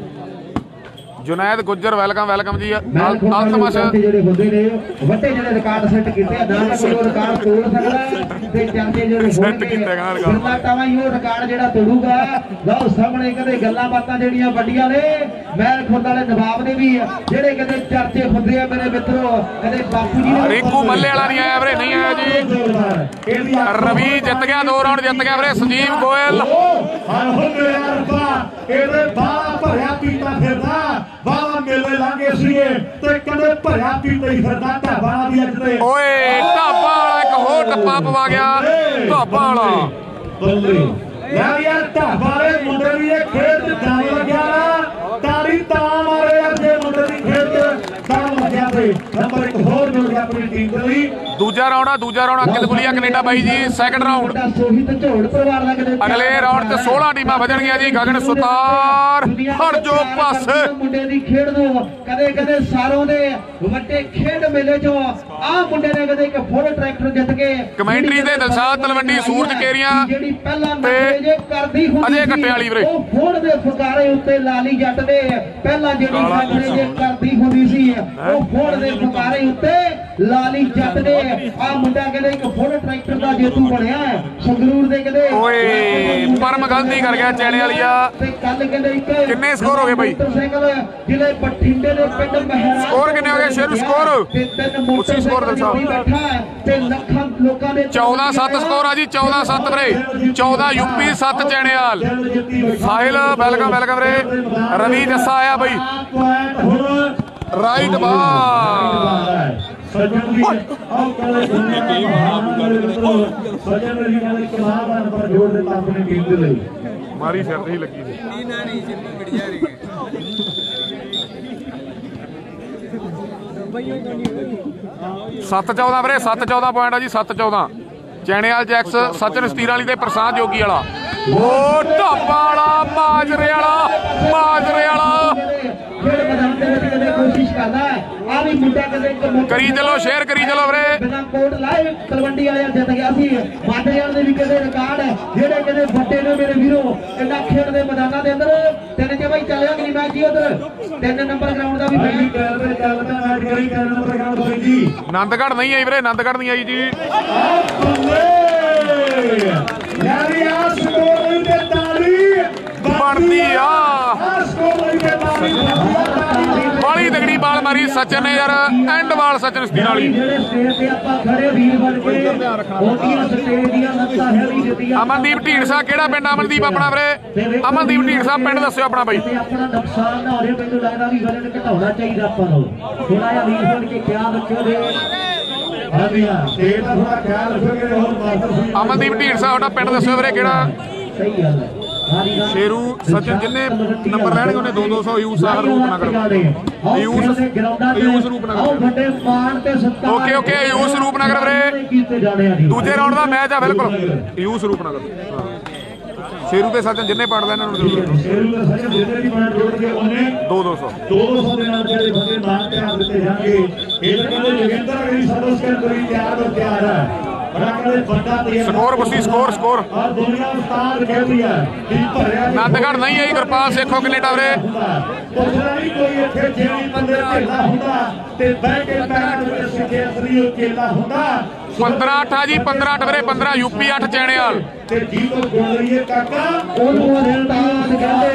ਜੁਨੈਦ ਗੁੱਜਰ ਵੈਲਕਮ ਵੈਲਕਮ ਜੀ ਅਲਤਮਸ਼ ਜਿਹੜੇ ਹੁੰਦੇ ਨੇ ਵੱਡੇ ਜਿਹੜੇ ਰਿਕਾਰਡ ਸੈੱਟ ਕੀਤੇ ਆ ਨਾ ਕੋਈ ਰਿਕਾਰਡ ਤੋੜ ਸਕਦਾ ਤੇ ਚੰਗੇ ਜਿਹੜੇ ਸੈੱਟ ਕੀਤੇ ਗਾ ਰਿਕਾਰਡ ਟਾਵਾ ਹੀ ਉਹ ਰਿਕਾਰਡ ਜਿਹੜਾ ਤੋੜੂਗਾ ਲਓ ਸਾਹਮਣੇ ਕਦੇ ਗੱਲਾਂ ਬਾਤਾਂ ਜਿਹੜੀਆਂ ਵੱਡੀਆਂ ਨੇ ਮੈਲ ਖੁਰਦ ਵਾਲੇ ਨਵਾਬ ਨੇ ਵੀ ਜਿਹੜੇ ਕਦੇ ਚਰਚੇ ਹੁੰਦੇ ਆ ਮੇਰੇ ਮਿੱਤਰੋ ਕਦੇ ਬਾਪੂ ਜੀ ਰਿੰਕੂ ਮੱਲੇ ਵਾਲਾ ਨਹੀਂ ਆਇਆ ਵੀਰੇ ਨਹੀਂ ਆਇਆ ਜੀ ਰਵੀ ਜਿੱਤ ਗਿਆ ਦੋ ਰਾਉਂਡ ਜਿੱਤ ਗਿਆ ਵੀਰੇ ਸੰਜੀਵ ਗੋਇਲ ਇਹਦੇ ਬਾਹ ਭਰਿਆ ਪੀਤਾ ਫਿਰਦਾ ਬਾਵਾ ਮੇਲੇ ਲਾਂਗੇ ਸੀਗੇ ਤੇ ਕਦੇ ਭਰਿਆ ਪੀਤਾ ਹੀ ਫਿਰਦਾ ਢਾਬਾ ਦੀ ਅੱਜ ਤੇ ਓਏ ਢਾਬਾ ਵਾਲਾ ਇੱਕ ਹੋਰ ਟੱਪਾ ਪਵਾ ਗਿਆ ਢਾਬਾ ਵਾਲਾ ਬੱਲੇ ਯਾਰ ਯਾਰ ਢਾਬਾ ਵਾਲੇ ਮੁੰਡੇ ਵੀ ਇਹ ਖੇਡ ਚ ਜਾਣ ਲੱਗਿਆ ਨਾ ਤਾੜੀ ਤਾਂ ਮਾਰੇ ਅੱਜ ਇਹ ਮੁੰਡੇ ਦੀ ਖੇਡ ਚ ਜਾਣ ਲੱਗਿਆ ਤੇ ਨੰਬਰ ਇੱਕ ਹੋਰ ਜੁੜ ਗਿਆ ਆਪਣੀ ਟੀਮ ਦੇ ਲਈ ਦੂਜਾ ਰਾਉਂਡ ਆ ਦੂਜਾ ਰਾਉਂਡ ਅੰਕਿਤ ਗੁਲੀਆ ਕੈਨੇਡਾ ਬਾਈ ਜੀ ਸੈਕੰਡ ਰਾਉਂਡ ਅਗਲੇ ਰਾਉਂਡ ਤੇ ਸੋਲਾਂ ਟੀਮਾਂ ਵਜਣਗੀਆਂ ਜੀ ਗਗਨ ਸੁਤਾਰ ਹਰਜੋ ਪਾਸੇ ਮੁੰਡੇ ਦੀ ਖੇਡ ਨੂੰ ਕਦੇ ਕਦੇ ਸਾਰੋਂ ਦੇ ਵੱਡੇ ਖੇਡ ਮੇਲੇ ਚੋਂ ਆਹ ਮੁੰਡੇ ਨੇ ਕਦੇ ਇੱਕ ਫੁੱਲ ਟਰੈਕਟਰ ਜਿੱਤ ਕੇ ਕਮੈਂਟਰੀ ਤੇ ਦਿਲਸ਼ਾਦ ਤਲਵੰਡੀ ਸੂਰਜ ਕੇਰੀਆਂ ਜਿਹੜੀ ਪਹਿਲਾਂ ਤੇ ਜੇ ਕਰਦੀ ਹੁੰਦੀ ਅਜੇ ਕੱਟੇ ਵਾਲੀ ਵੀਰੇ ਉਹ ਫੋੜ ਦੇ ਫੁਕਾਰੇ ਉੱਤੇ ਲਾਲੀ ਜੱਟ ਦੇ ਪਹਿਲਾਂ ਜਿਹੜੀ ਸਾਹਮਣੇ ਜੇ ਕਰਦੀ ਹੁੰਦੀ ਸੀ ਉਹ ਫੋੜ ਦੇ ਫੁਕਾਰੇ ਉੱਤੇ ਲਾਲੀ ਜੱਟ ਦੇ ਆ ਮੁੰਡਾ ਕਹਿੰਦੇ ਇੱਕ ਫੁੱਲ ਟਰੈਕਟਰ ਦਾ ਜੇਤੂ ਬਣਿਆ ਸੰਗਰੂਰ ਦੇ ਕਹਿੰਦੇ ਓਏ ਪਰਮ ਗਲਤੀ ਕਰ ਗਿਆ ਚੈਣੇ ਵਾਲੀਆ ਤੇ ਕੱਲ ਕਹਿੰਦੇ ਇੱਕ ਕਿੰਨੇ ਸਕੋਰ ਹੋ ਗਏ ਬਾਈ ਮੋਟਰਸਾਈਕਲ ਜ਼ਿਲ੍ਹੇ ਬਠਿੰਡੇ ਦੇ ਪਿੰਡ ਮਹਿਰਾ ਸਕੋਰ ਕਿੰਨੇ ਹੋ ਗਏ ਸ਼ੇਰੂ ਸਕੋਰ ਤੇ ਤਿੰਨ ਉੱਚੀ ਸਕੋਰ ਦੱਸੋ ਬੈਠਾ ਤੇ ਲੱਖਾਂ ਲੋਕਾਂ ਦੇ ਚੌਦਾਂ ਸੱਤ ਸਕੋਰ ਆ ਜੀ ਚੌਦਾਂ ਸੱਤ ਵੀਰੇ ਚੌਦਾਂ ਯੂਪੀ ਸੱਤ ਚੈਣੇਵਾਲ ਸਾਹਿਲ ਵੈਲਕਮ ਵੈਲਕਮ ਵੀਰੇ ਰਵੀ ਜੱਸਾ ਆਇਆ ਬਾਈ ਰਾਈਟ ਬਾਲ ਸੱਜਣ ਦੀ ਆਹ ਕਾਲੇ ਦੁਨੀਆ ਦੀ ਸੱਜਣ ਦੀ ਨਾਲ ਇੱਕ ਮਾਂ ਦਾ ਨੰਬਰ ਜੋੜ ਦਿੱਤਾ ਆਪਣੀ ਟੀਮ ਦੇ ਲਈ ਮਾਰੀ ਸਿਰ ਤੇ ਹੀ ਲੱਗੀ ਸੀ ਨਹੀਂ ਨਾ ਨਹੀਂ ਜਿੰਨੀ ਮਿਲ ਜਾ ਰਹੀ ਹੈ ਸੱਤ ਚੌਦਾਂ ਵੀਰੇ ਸੱਤ ਚੌਦਾਂ ਪੁਆਇੰਟ ਆ ਜੀ ਸੱਤ ਚੌਦਾਂ ਚੈਣੇਵਾਲ ਜੈਕਸ ਸਚਨ ਸਤੀਰਾਂ ਵਾਲੀ ਤੇ ਪ੍ਰਸਾਦ ਜੋਗੀ ਵਾਲਾ ਉਹ ਢਾਬਾ ਵਾਲਾ ਮਾਜਰੇ ਵਾਲਾ ਮਾਜਰੇ ਵਾਲਾ ਖੇਡ ਮੈਦਾਨ ਦੇ ਵਿੱਚ ਕਦੇ ਕੋਸ਼ਿਸ਼ ਕਰਦਾ ਆ ਵੀ ਮੁੰਡਾ ਕਦੇ ਕਰੀ ਚਲੋ ਸ਼ੇਅਰ ਕਰੀ ਚਲੋ ਵੀਰੇ ਬਿਨਾਂ ਕੋਟ ਲਾਏ ਤਲਵੰਡੀ ਵਾਲਿਆਂ ਜਿੱਤ ਗਿਆ ਸੀ ਮਾਡਰਿਆਂ ਦੇ ਵੀ ਕਦੇ ਰਿਕਾਰਡ ਜਿਹੜੇ ਕਦੇ ਵੱਡੇ ਨੇ ਮੇਰੇ ਵੀਰੋ ਇਹਨਾਂ ਖੇਡ ਦੇ ਮੈਦਾਨਾਂ ਦੇ ਅੰਦਰ ਤਿੰਨ ਜੇ ਬਾਈ ਚੱਲਿਆ ਕਿ ਨਹੀਂ ਮੈਚ ਜੀ ਉਧਰ ਤਿੰਨ ਨੰਬਰ ਗਰਾਊਂਡ ਦਾ ਵੀ ਮੈਚ ਚੱਲਦੇ ਚੱਲਦਾ ਮੈਚ ਕਰੀ ਤਿੰਨ ਨੰਬਰ ਗਰਾਊਂਡ ਹੋਈ ਜੀ ਆਨੰਦਗੜ੍ਹ ਨਹੀਂ ਆਈ ਵੀਰੇ ਆਨੰਦਗੜ੍ਹ ਨਹੀਂ ਆਈ ਜੀ ਯਾਰੀ ਆ ਸਕੋਰ ਲਈ ਤੇ ਤਾਲੀ ਬਣਦੀ ਆ ਆ ਸਕੋਰ ਲਈ ਤੇ ਤਾਲੀ ਬਾਲੀ ਤਗੜੀ ਬਾਲ ਮਾਰੀ ਸਚਨ ਨੇ ਯਾਰ ਐਂਡ ਬਾਲ ਸਚਨ ਸਤੀਰਾਂ ਵਾਲੀ ਜਿਹੜੇ ਸਟੇਜ ਤੇ ਆਪਾਂ ਖੜੇ ਵੀਰ ਬਣ ਕੇ ਉਹਦੀਆਂ ਸਟੇਜ ਦੀਆਂ ਲੱਤਾਂ ਹੈਵੀ ਦਿੱਤੀਆਂ ਅਮਨਦੀਪ ਢੀਂਡਸਾ ਕਿਹੜਾ ਪਿੰਡ ਅਮਨਦੀਪ ਆਪਣਾ ਵੀਰੇ ਅਮਨਦੀਪ ਢੀਂਡਸਾ ਪਿੰਡ ਦੱਸਿਓ ਆਪਣਾ ਬਾਈ ਤੇ ਆਪਣਾ ਨੁਕਸਾਨ ਨਾ ਹੋ ਰਿਹਾ ਮੈਨੂੰ ਲੱਗਦਾ ਵੀ ਵਜਨ ਘਟਾਉਣਾ ਚਾਹੀਦਾ ਆਪਾਂ ਨੂੰ ਥੋੜਾ ਜਿਹਾ ਵੀਰ ਬਣ ਕੇ ਖਿਆਲ ਰੱਖਿਓ ਦੇ ਹਾਂਜੀ ਹਾਂ ਤੇ ਤਾਂ ਥੋੜਾ ਖਿਆਲ ਰੱਖੋਗੇ ਹੋਰ ਮਾਸਟਰ ਜੀ ਅਮਨਦੀਪ ਢੀਂਡਸਾ ਤੁਹਾਡਾ ਪਿੰਡ ਦੱਸਿਓ ਵੀਰੇ ਕਿਹੜਾ ਸਹੀ ਗੱਲ ਹੈ ਸ਼ੇਰੂ ਸਚਨ ਜਿੰਨੇ ਨੰਬਰ ਲੈਣਗੇ ਉਹਨੇ ਦੋ ਦੋ ਸੌ ਯੂਸ ਆ ਰੂਪਨਗਰ ਯੂਸ ਯੂਸ ਰੂਪਨਗਰ ਵੱਡੇ ਮਾਣ ਤੇ ਸਤਿਕਾਰ ਓਕੇ ਓਕੇ ਯੂਸ ਰੂਪਨਗਰ ਵੀਰੇ ਕੀਤੇ ਜਾਣੇ ਆ ਦੂਜੇ ਰਾਉਂਡ ਦਾ ਮੈਚ ਆ ਬਿਲਕੁਲ ਯੂਸ ਰੂਪਨਗਰ ਸ਼ੇਰੂ ਤੇ ਸਚਨ ਜਿੰਨੇ ਪੜਦਾ ਇਹਨਾਂ ਨੂੰ ਸ਼ੇਰੂ ਦਾ ਸਾਰੇ ਜਿਹੜੇ ਵੀ ਮਾਰ ਜੋੜ ਕੇ ਉਹਨੇ ਦੋ ਦੋ ਸੌ ਦੋ ਸੌ ਦੇ ਨਾਲ ਜਿਹੜੇ ਬੰਦੇ ਮਾਰ ਕੇ ਆ ਦਿੱਤੇ ਜਾਣਗੇ ਇਹ ਤਾਂ ਕਹਿੰਦੇ ਜੋਗਿੰਦਰ ਅਗਲੀ ਸਰਵਿਸ ਕਰਨ ਲਈ ਤਿਆਰ ਹੋ ਤਿਆਰ ਹੈ ਸਕੋਰ ਬਸੀ ਸਕੋਰ ਸਕੋਰ ਔਰ ਦੁਨੀਆ ਉਸਤਾਦ ਕਹਿੰਦੀ ਹੈ ਕਿ ਭਰਿਆ ਆਨੰਦਗੜ੍ਹ ਨਹੀਂ ਆਈ ਗੁਰਪਾਲ ਸੇਖੋ ਕੈਨੇਡਾ ਵੀਰੇ ਪੁੱਛਣਾ ਨਹੀਂ ਕੋਈ ਇੱਥੇ ਜਿਹੜੀ ਬੰਦੇ ਢੇਲਾ ਹੁੰਦਾ ਤੇ ਬਹਿ ਕੇ ਪੈਰਾਂ ਦੇ ਵਿੱਚ ਸਿੱਖੇ ਅਸਲੀ ਉਹ ਕੇਲਾ ਹੁੰਦਾ ਪੰਦਰਾਂ ਅੱਠ ਆ ਜੀ ਪੰਦਰਾਂ ਅੱਠ ਵੀਰੇ ਪੰਦਰਾਂ ਯੂਪੀ ਅੱਠ ਚੈਣੇਵਾਲ ਤੇ ਜੀ ਤੋਂ ਬੋਲ ਰਹੀ ਹੈ ਕਾਕਾ ਉਹਨੂੰ ਉਸਤਾਦ ਕਹਿੰਦੇ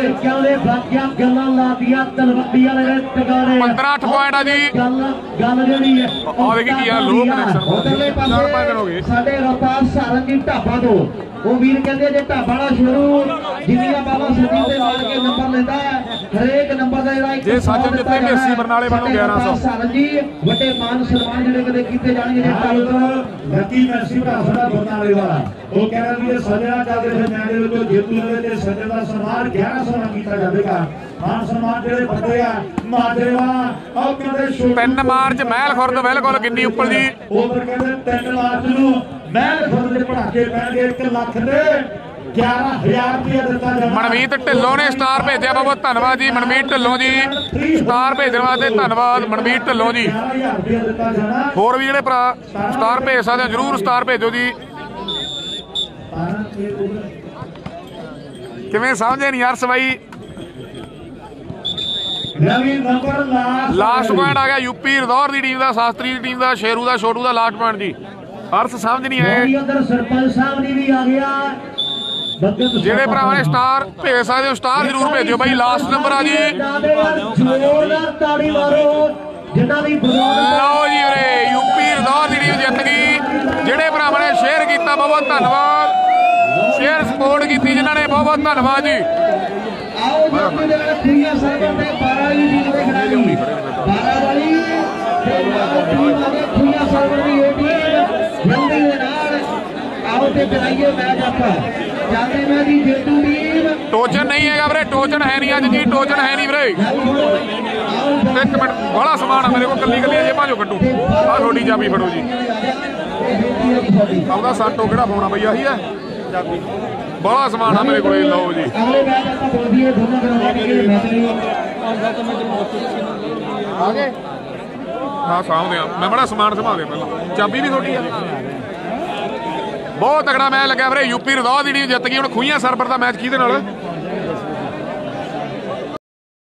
ਢੇਕਿਆਂ ਦੇ ਬਾਕੀਆਂ ਗੱਲਾਂ ਲਾਦੀਆਂ ਤਲਵੰਡੀ ਵਾਲੇ ਨੇ ਟਿਕਾਣੇ ਪੰਦਰਾਂ ਅੱਠ ਪੁਆਇੰਟ ਆ ਜੀ ਗੱਲ ਗੱਲ ਜਿਹੜੀ ਹੈ ਆ ਦੇਖੀ ਕੀ ਆ ਲੋ ਕਨੈਕਸ਼ਨ ਉਧਰਲੇ ਚਾਰ ਪੰਜ ਦਿਨ ਹੋ ਗਏ ਪਾਸੇ ਸਾਡੇ ਰਫਤਾਰ ਸਾਰਨ ਜੀ ਢਾਬਾ ਤੋਂ ਉਹ ਵੀਰ ਕਹਿੰਦੇ ਜੇ ਢਾਬਾ ਦਾ ਸ਼ੁਰੂ ਜਿੰਨੀਆਂ ਬਾਬਾ ਸਦੀ ਤੇ ਮਾਰ ਕੇ ਨੰਬਰ ਲੈਂਦਾ ਹੈ ਹਰੇਕ ਨੰਬਰ ਦਾ ਜਿਹੜਾ ਇੱਕ ਜੇ ਸੱਚ ਜਿੱਤੇ ਮੇਸੀ ਬਰਨਾਲੇ ਵੱਲੋਂ ਗਿਆਰਾਂ ਸੌ ਸਾਰਨ ਜੀ ਵੱਡੇ ਮਾਨ ਸਨਮਾਨ ਜਿਹੜੇ ਕਦੇ ਕੀਤੇ ਜਾਣਗੇ ਜੇ ਢਾਬਾ ਲੱਕੀ ਮੈਸੀ ਭਰਾ ਸਾਡਾ ਬਰਨਾਲੇ ਵਾਲਾ ਉਹ ਕਹਿ ਰਿਹਾ ਵੀ ਇਹ ਸੱਜਣਾ ਚੱਲਦੇ ਫਿਰ ਮੈਚ ਦੇ ਵਿੱਚੋਂ ਜੇਤੂ ਲਵੇ ਤੇ ਸੱਜਣ ਦਾ ਸਨਮਾਨ ਗਿਆਰਾਂ ਸੌ ਨਾਲ ਕੀਤਾ ਜਾਵੇਗਾ ਮਾਨ ਸਨਮਾਨ ਜਿਹੜੇ ਵੱਡੇ ਆ ਮਾਜਰੇਵਾ ਉਹ ਕਹਿੰਦੇ ਤਿੰਨ ਮਾਰਚ ਮਹਿਲ ਖੁਰਦ ਬਿਲਕੁਲ ਕਿੰਨੀ ਉੱਪਰ ਜੀ ਉਧਰ ਕਹਿੰਦੇ ਤਿੰਨ ਮਾਰਚ ਨੂੰ ਮਹਿਲ ਖੁਰਦ ਦੇ ਪੜਾਕੇ ਪੈਣਗੇ ਇੱਕ ਲੱਖ ਦੇ ਗਿਆਰਾਂ ਹਜ਼ਾਰ ਰੁਪਏ ਦਿੱਤਾ ਜਾਣਾ ਮਨਮੀਤ ਢਿੱਲੋਂ ਨੇ ਸਟਾਰ ਭੇਜਿਆ ਬਹੁਤ ਧੰਨਵਾਦ ਜੀ ਮਨਮੀਤ ਢਿੱਲੋਂ ਜੀ ਸਟਾਰ ਭੇਜਣ ਵਾਸਤੇ ਧੰਨਵਾਦ ਮਨਮੀਤ ਢਿੱਲੋਂ ਜੀ ਗਿਆਰਾਂ ਹਜ਼ਾਰ ਰੁਪਏ ਦਿੱਤਾ ਜਾਣਾ ਹੋਰ ਵੀ ਜਿਹੜੇ ਭਰਾ ਸਟਾਰ ਭੇਜ ਸਕਦੇ ਹੋ ਜਰੂਰ ਸਟਾਰ ਭੇਜੋ ਜੀ ਕਿਵੇਂ ਸਮਝੇ ਨਹੀਂ ਯਾਰ ਸਵਾਈ ਨਵੀਂ ਨੰਬਰ ਲਾਸਟ ਲਾਸਟ ਪੁਆਇੰਟ ਆ ਗਿਆ ਯੂਪੀ ਰਦੌਰ ਦੀ ਟੀਮ ਦਾ ਸ਼ਾਸਤਰੀ ਦੀ ਟੀਮ ਦਾ ਸ਼ੇਰੂ ਦਾ ਛੋਟੂ ਦਾ ਲਾਸਟ ਪੁਆਇੰਟ ਜੀ ਅਰਸ ਸਮਝ ਨਹੀਂ ਆਏ ਉਧਰ ਸਰਪੰਚ ਸਾਹਿਬ ਨੇ ਵੀ ਆ ਗਿਆ ਜਿਹੜੇ ਭਰਾਵਾਂ ਨੇ ਸਟਾਰ ਭੇਜ ਸਕਦੇ ਹੋ ਸਟਾਰ ਜ਼ਰੂਰ ਭੇਜਿਓ ਬਾਈ ਲਾਸਟ ਨੰਬਰ ਆ ਜੀ ਜ਼ੋਰਦਾਰ ਤਾੜੀ ਮਾਰੋ ਜਿਨ੍ਹਾਂ ਦੀ ਬਦੌਲਤ ਲਓ ਜੀ ਵੀਰੇ ਯੂਪੀ ਰਦੌਰ ਦੀ ਟੀਮ ਜਿੱਤ ਗਈ ਜਿਹੜੇ ਭਰਾਵਾਂ ਨੇ ਸ਼ੇਅਰ ਕੀਤਾ ਬਹੁਤ ਬਹੁਤ ਧੰਨਵਾਦ ਸ਼ੇਅਰ ਸਪੋਰਟ ਕੀਤੀ ਜਿਨ੍ਹਾਂ ਨੇ ਬਹੁਤ ਬਹੁਤ ਧੰਨਵਾਦ ਜੀ ਆਓ ਜੱਫੀ ਦੇ ਨਾਲ ਖੁਰੀਆ ਸਰਵਰ ਤੇ ਬਾਰਾਂ ਵਾਲੀ ਟੀਮ ਦੇ ਖਿਡਾਰੀ ਬਾਰਾਂ ਵਾਲੀ ਤੇ ਨਾਲ ਟੀਮ ਆ ਗਈ ਖੁਰੀਆ ਸਰਵਰ ਦੀ ਇਹ ਟੀਮ ਜਲਦੀ ਦੇ ਨਾਲ ਆਓ ਤੇ ਚਲਾਈਏ ਮੈਚ ਆਪਾਂ ਜਾਂਦੇ ਮੈਂ ਦੀ ਜੇਤੂ ਟੀਮ ਟੋਚਨ ਨਹੀਂ ਹੈਗਾ ਵੀਰੇ ਟੋਚਨ ਹੈ ਨਹੀਂ ਅੱਜ ਜੀ ਟੋਚਨ ਹੈ ਨਹੀਂ ਵੀਰੇ ਇੱਕ ਮਿੰਟ ਬੜਾ ਸਮਾਨ ਆ ਮੇਰੇ ਕੋਲ ਕੱਲੀ ਕੱਲੀ ਜੇ ਭਾਜੋ ਕੱਟੂ ਆਹ ਤੁਹਾਡੀ ਚਾਬੀ ਫੜੋ ਜੀ ਆਉਂਦਾ ਸਾਟੋ ਕਿਹੜਾ ਫੋਨ ਆ ਬਈ ਆਹੀ ਹੈ ਚਾਬੀ ਬੜਾ ਸਮਾਨ ਆ ਮੇਰੇ ਕੋਲ ਲਓ ਜੀ ਅਗਲੇ ਮੈਚ ਆਪਾਂ ਬੋਲਦੀਏ ਦੋਨੋਂ ਕਰਵਾਉਣਗੇ ਮੈਚ ਲਈ ਆ ਗਏ ਹਾਂ ਸਾਹਮਣੇ ਆ ਮੈਂ ਬੜਾ ਸਮਾਨ ਸੰਭਾਲ ਦੇ ਪਹਿਲਾਂ ਚਾਬੀ ਵੀ ਤੁਹਾਡੀ ਆ ਬਹੁਤ ਤਗੜਾ ਮੈਚ ਲੱਗਿਆ ਵੀਰੇ ਯੂਪੀ ਰਦੌਰ ਦੀ ਟੀਮ ਜਿੱਤ ਗਈ ਹੁਣ ਖੂਹੀਆਂ ਸਰਬਰ ਦਾ ਮੈਚ ਕਿਹਦੇ ਨਾਲ